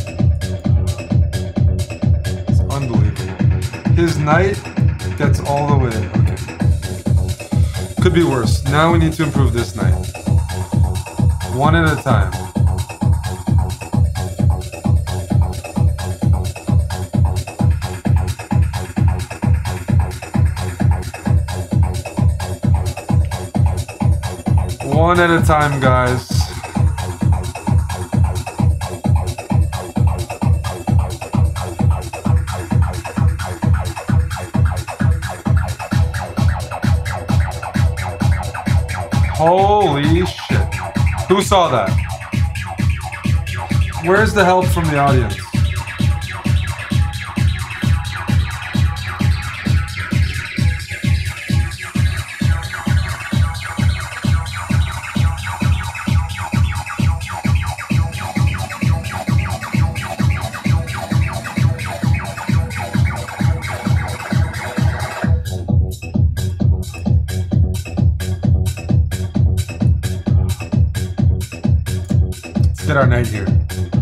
It's unbelievable. His knight gets all the way. Okay. Could be worse. Now we need to improve this knight. One at a time. One at a time, guys. Holy shit. Who saw that? Where's the help from the audience? Get our knight here.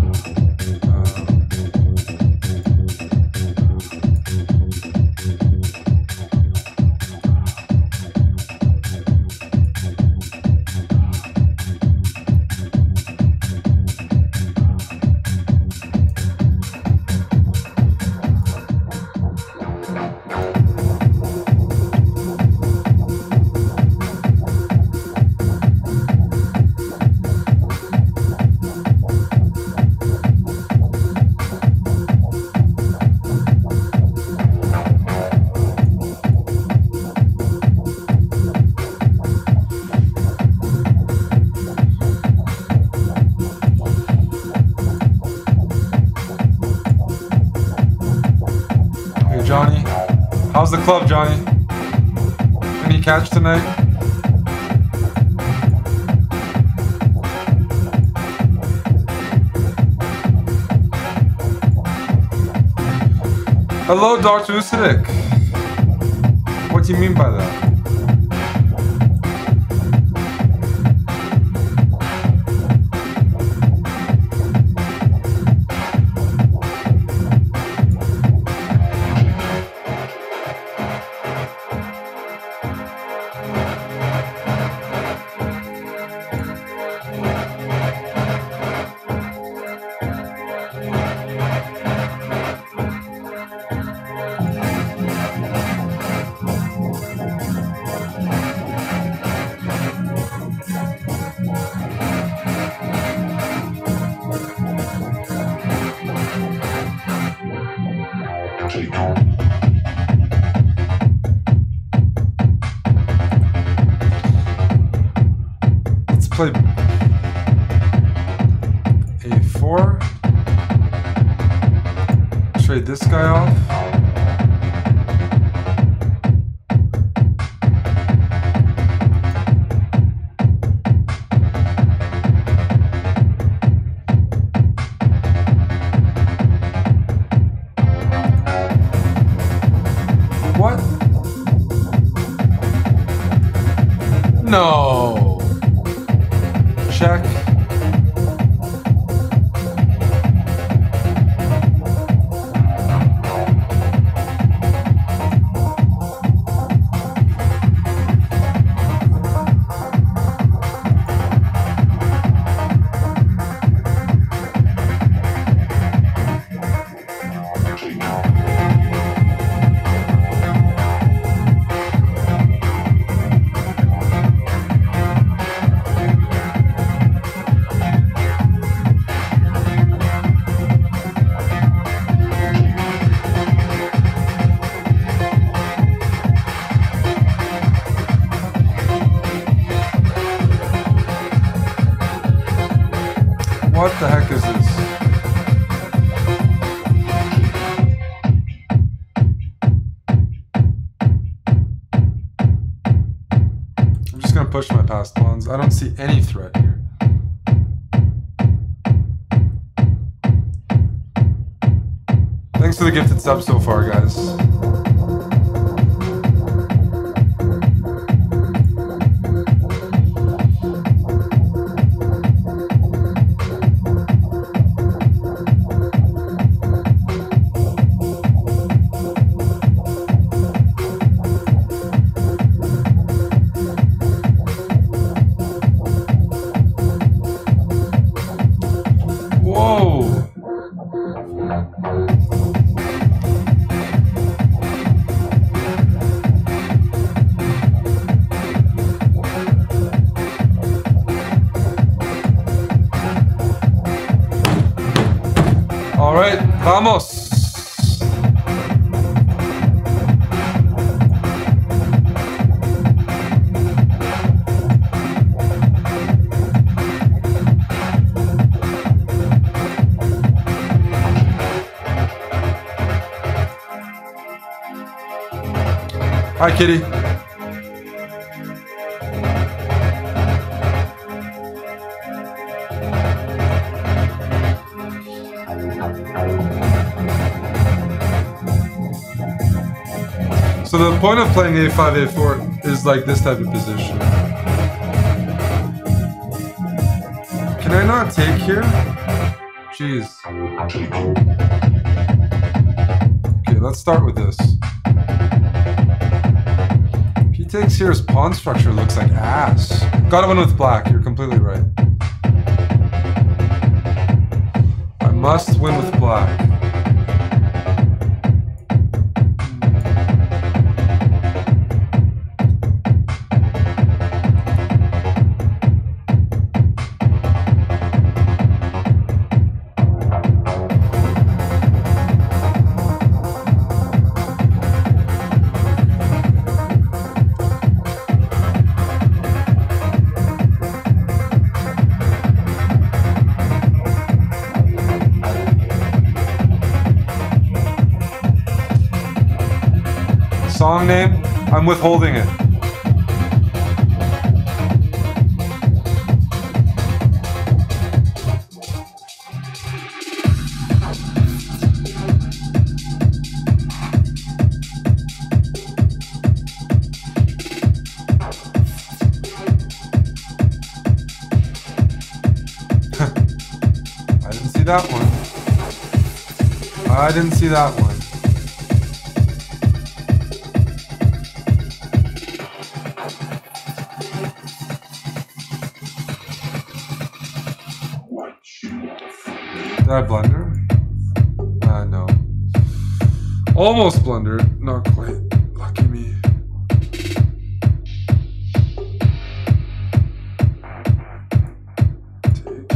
Johnny. How's the club, Johnny? Any catch tonight? Hello, Doctor Usidik. What do you mean by that? Let's play a four. Trade this guy off. What? No. Check. What the heck is this? I'm just gonna push my passed pawns. I don't see any threat here. Thanks for the gifted sub so far, guys. All right, vamos. Hi, kitty. So the point of playing a five, a four is like this type of position. Can I not take here? Jeez. Okay, let's start with this. If he takes here, his pawn structure looks like ass. Gotta win with black, you're completely right. I must win with black. Song name? I'm withholding it. I didn't see that one. I didn't see that one. Did I blunder? Uh, no. Almost blundered. Not quite. Lucky me. Take.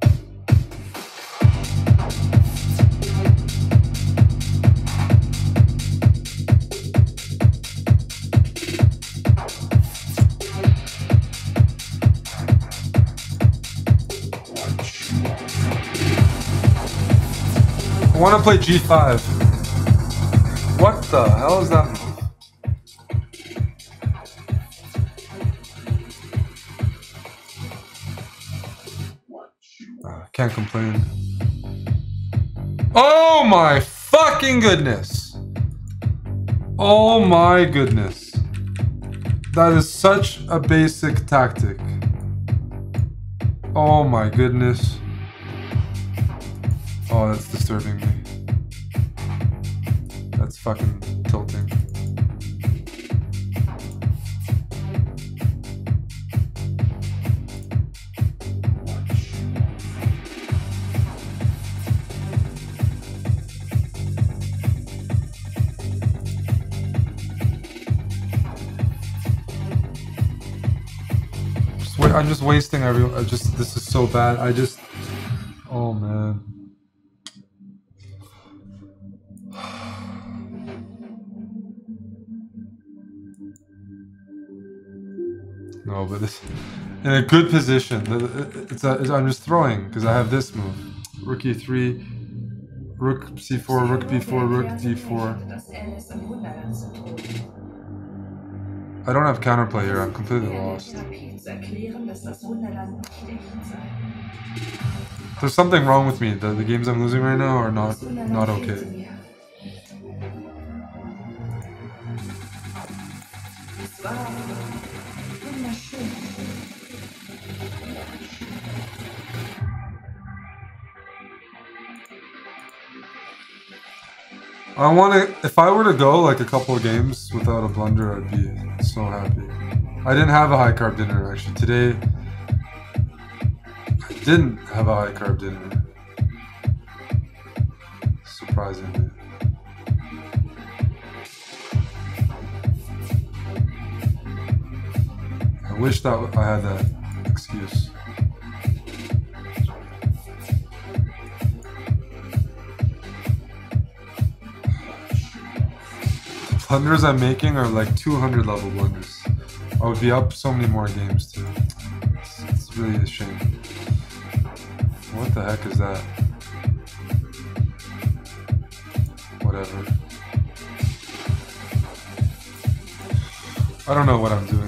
I want to play G five. What the hell is that move? Uh, can't complain. Oh my fucking goodness! Oh my goodness. That is such a basic tactic. Oh my goodness. Oh, that's disturbing me. That's fucking tilting. Just wait, I'm just wasting every. I just. This is so bad. I just. Oh man. No, but this in a good position. It's a, it's, I'm just throwing because I have this move. Rook e three, rook c four, rook b four, rook d four. I don't have counterplay here. I'm completely lost. There's something wrong with me. The, the games I'm losing right now are not not okay. I want to. If I were to go like a couple of games without a blunder, I'd be so happy. I didn't have a high carb dinner actually today. I didn't have a high carb dinner. Surprisingly. I wish that I had that excuse. The blunders I'm making are like two hundred level blunders. I would be up so many more games too. It's, it's really a shame. What the heck is that? Whatever. I don't know what I'm doing.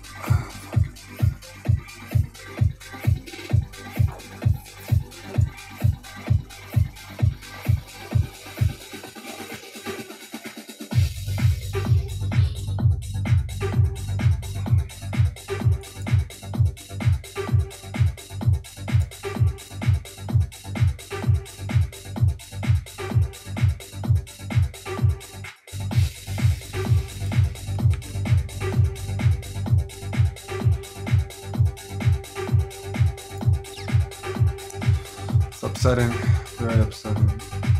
Upsetting, very upsetting.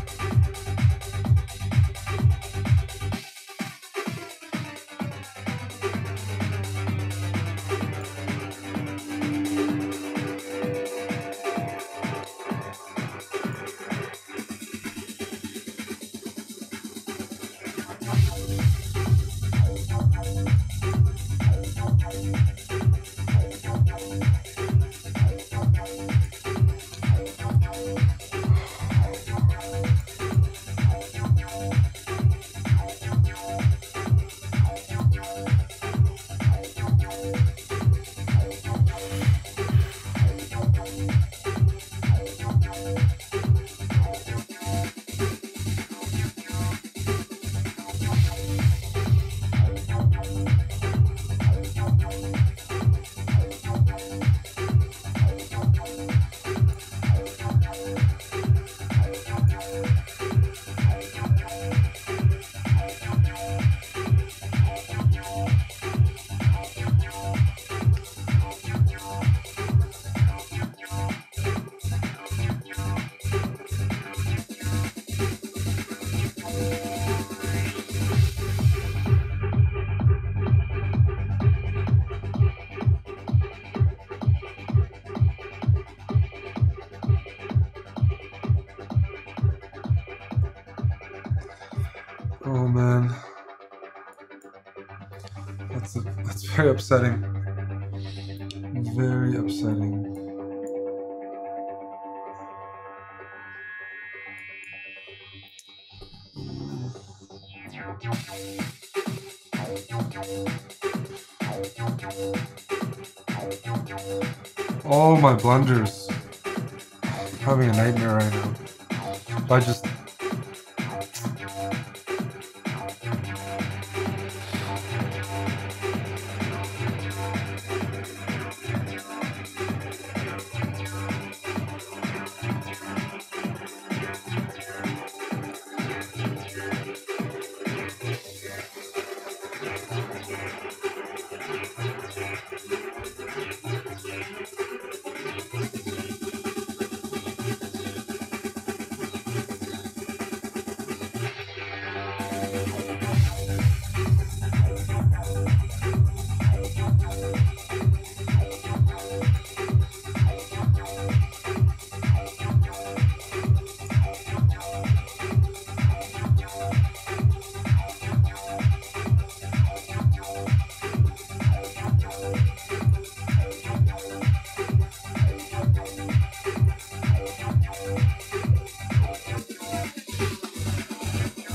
Oh man, that's a, that's very upsetting. Very upsetting. Oh my blunders! I'm having a nightmare right now. I just.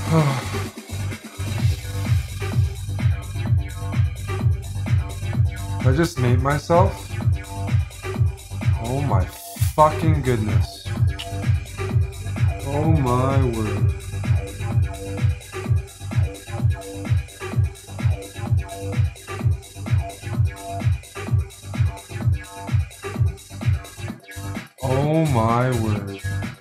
I just made myself? Oh my fucking goodness. Oh my word. Oh my word.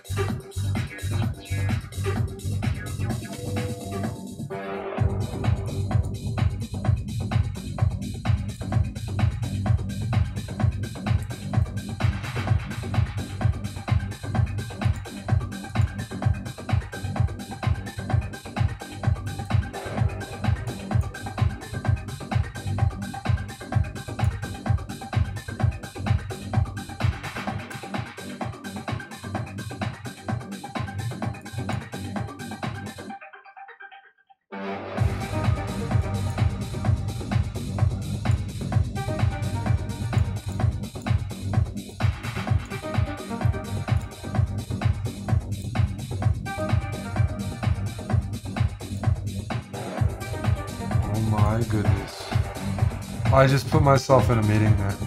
My goodness. I just put myself in a meeting there.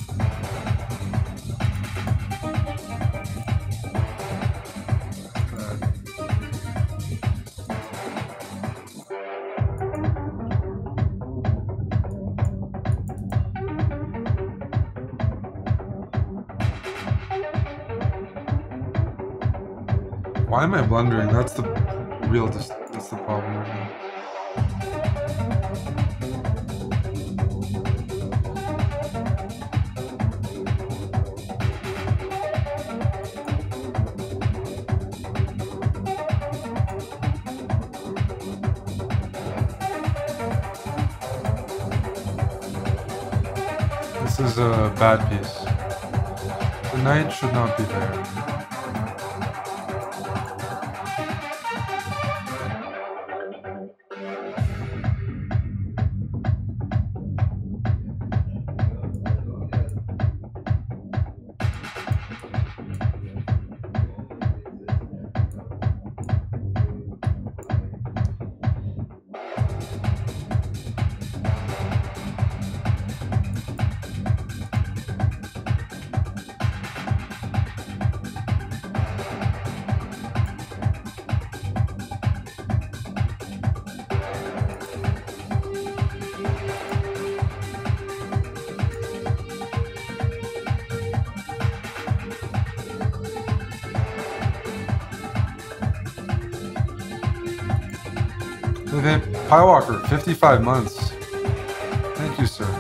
Why am I blundering? That's the real, that's the problem right now. This is a bad piece. The knight should not be there. Pie Walker, fifty-five months. Thank you, sir.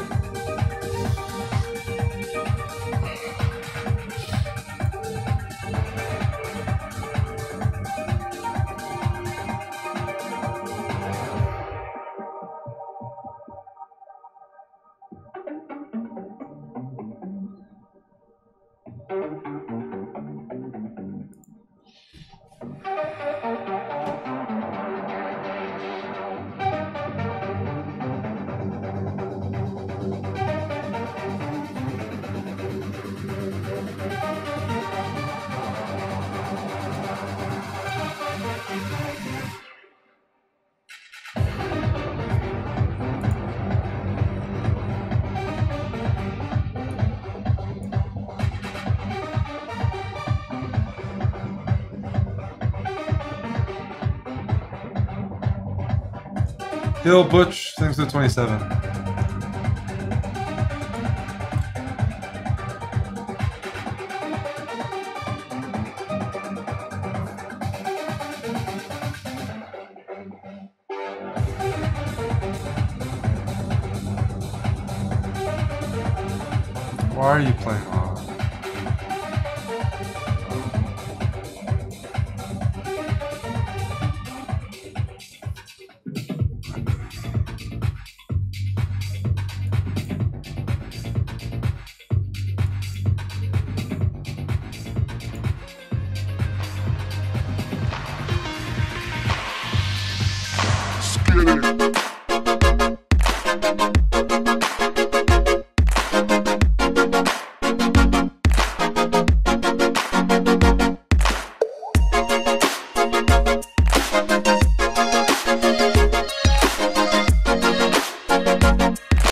Hill Butch, thanks to twenty-seven. Why are you playing off? Get it.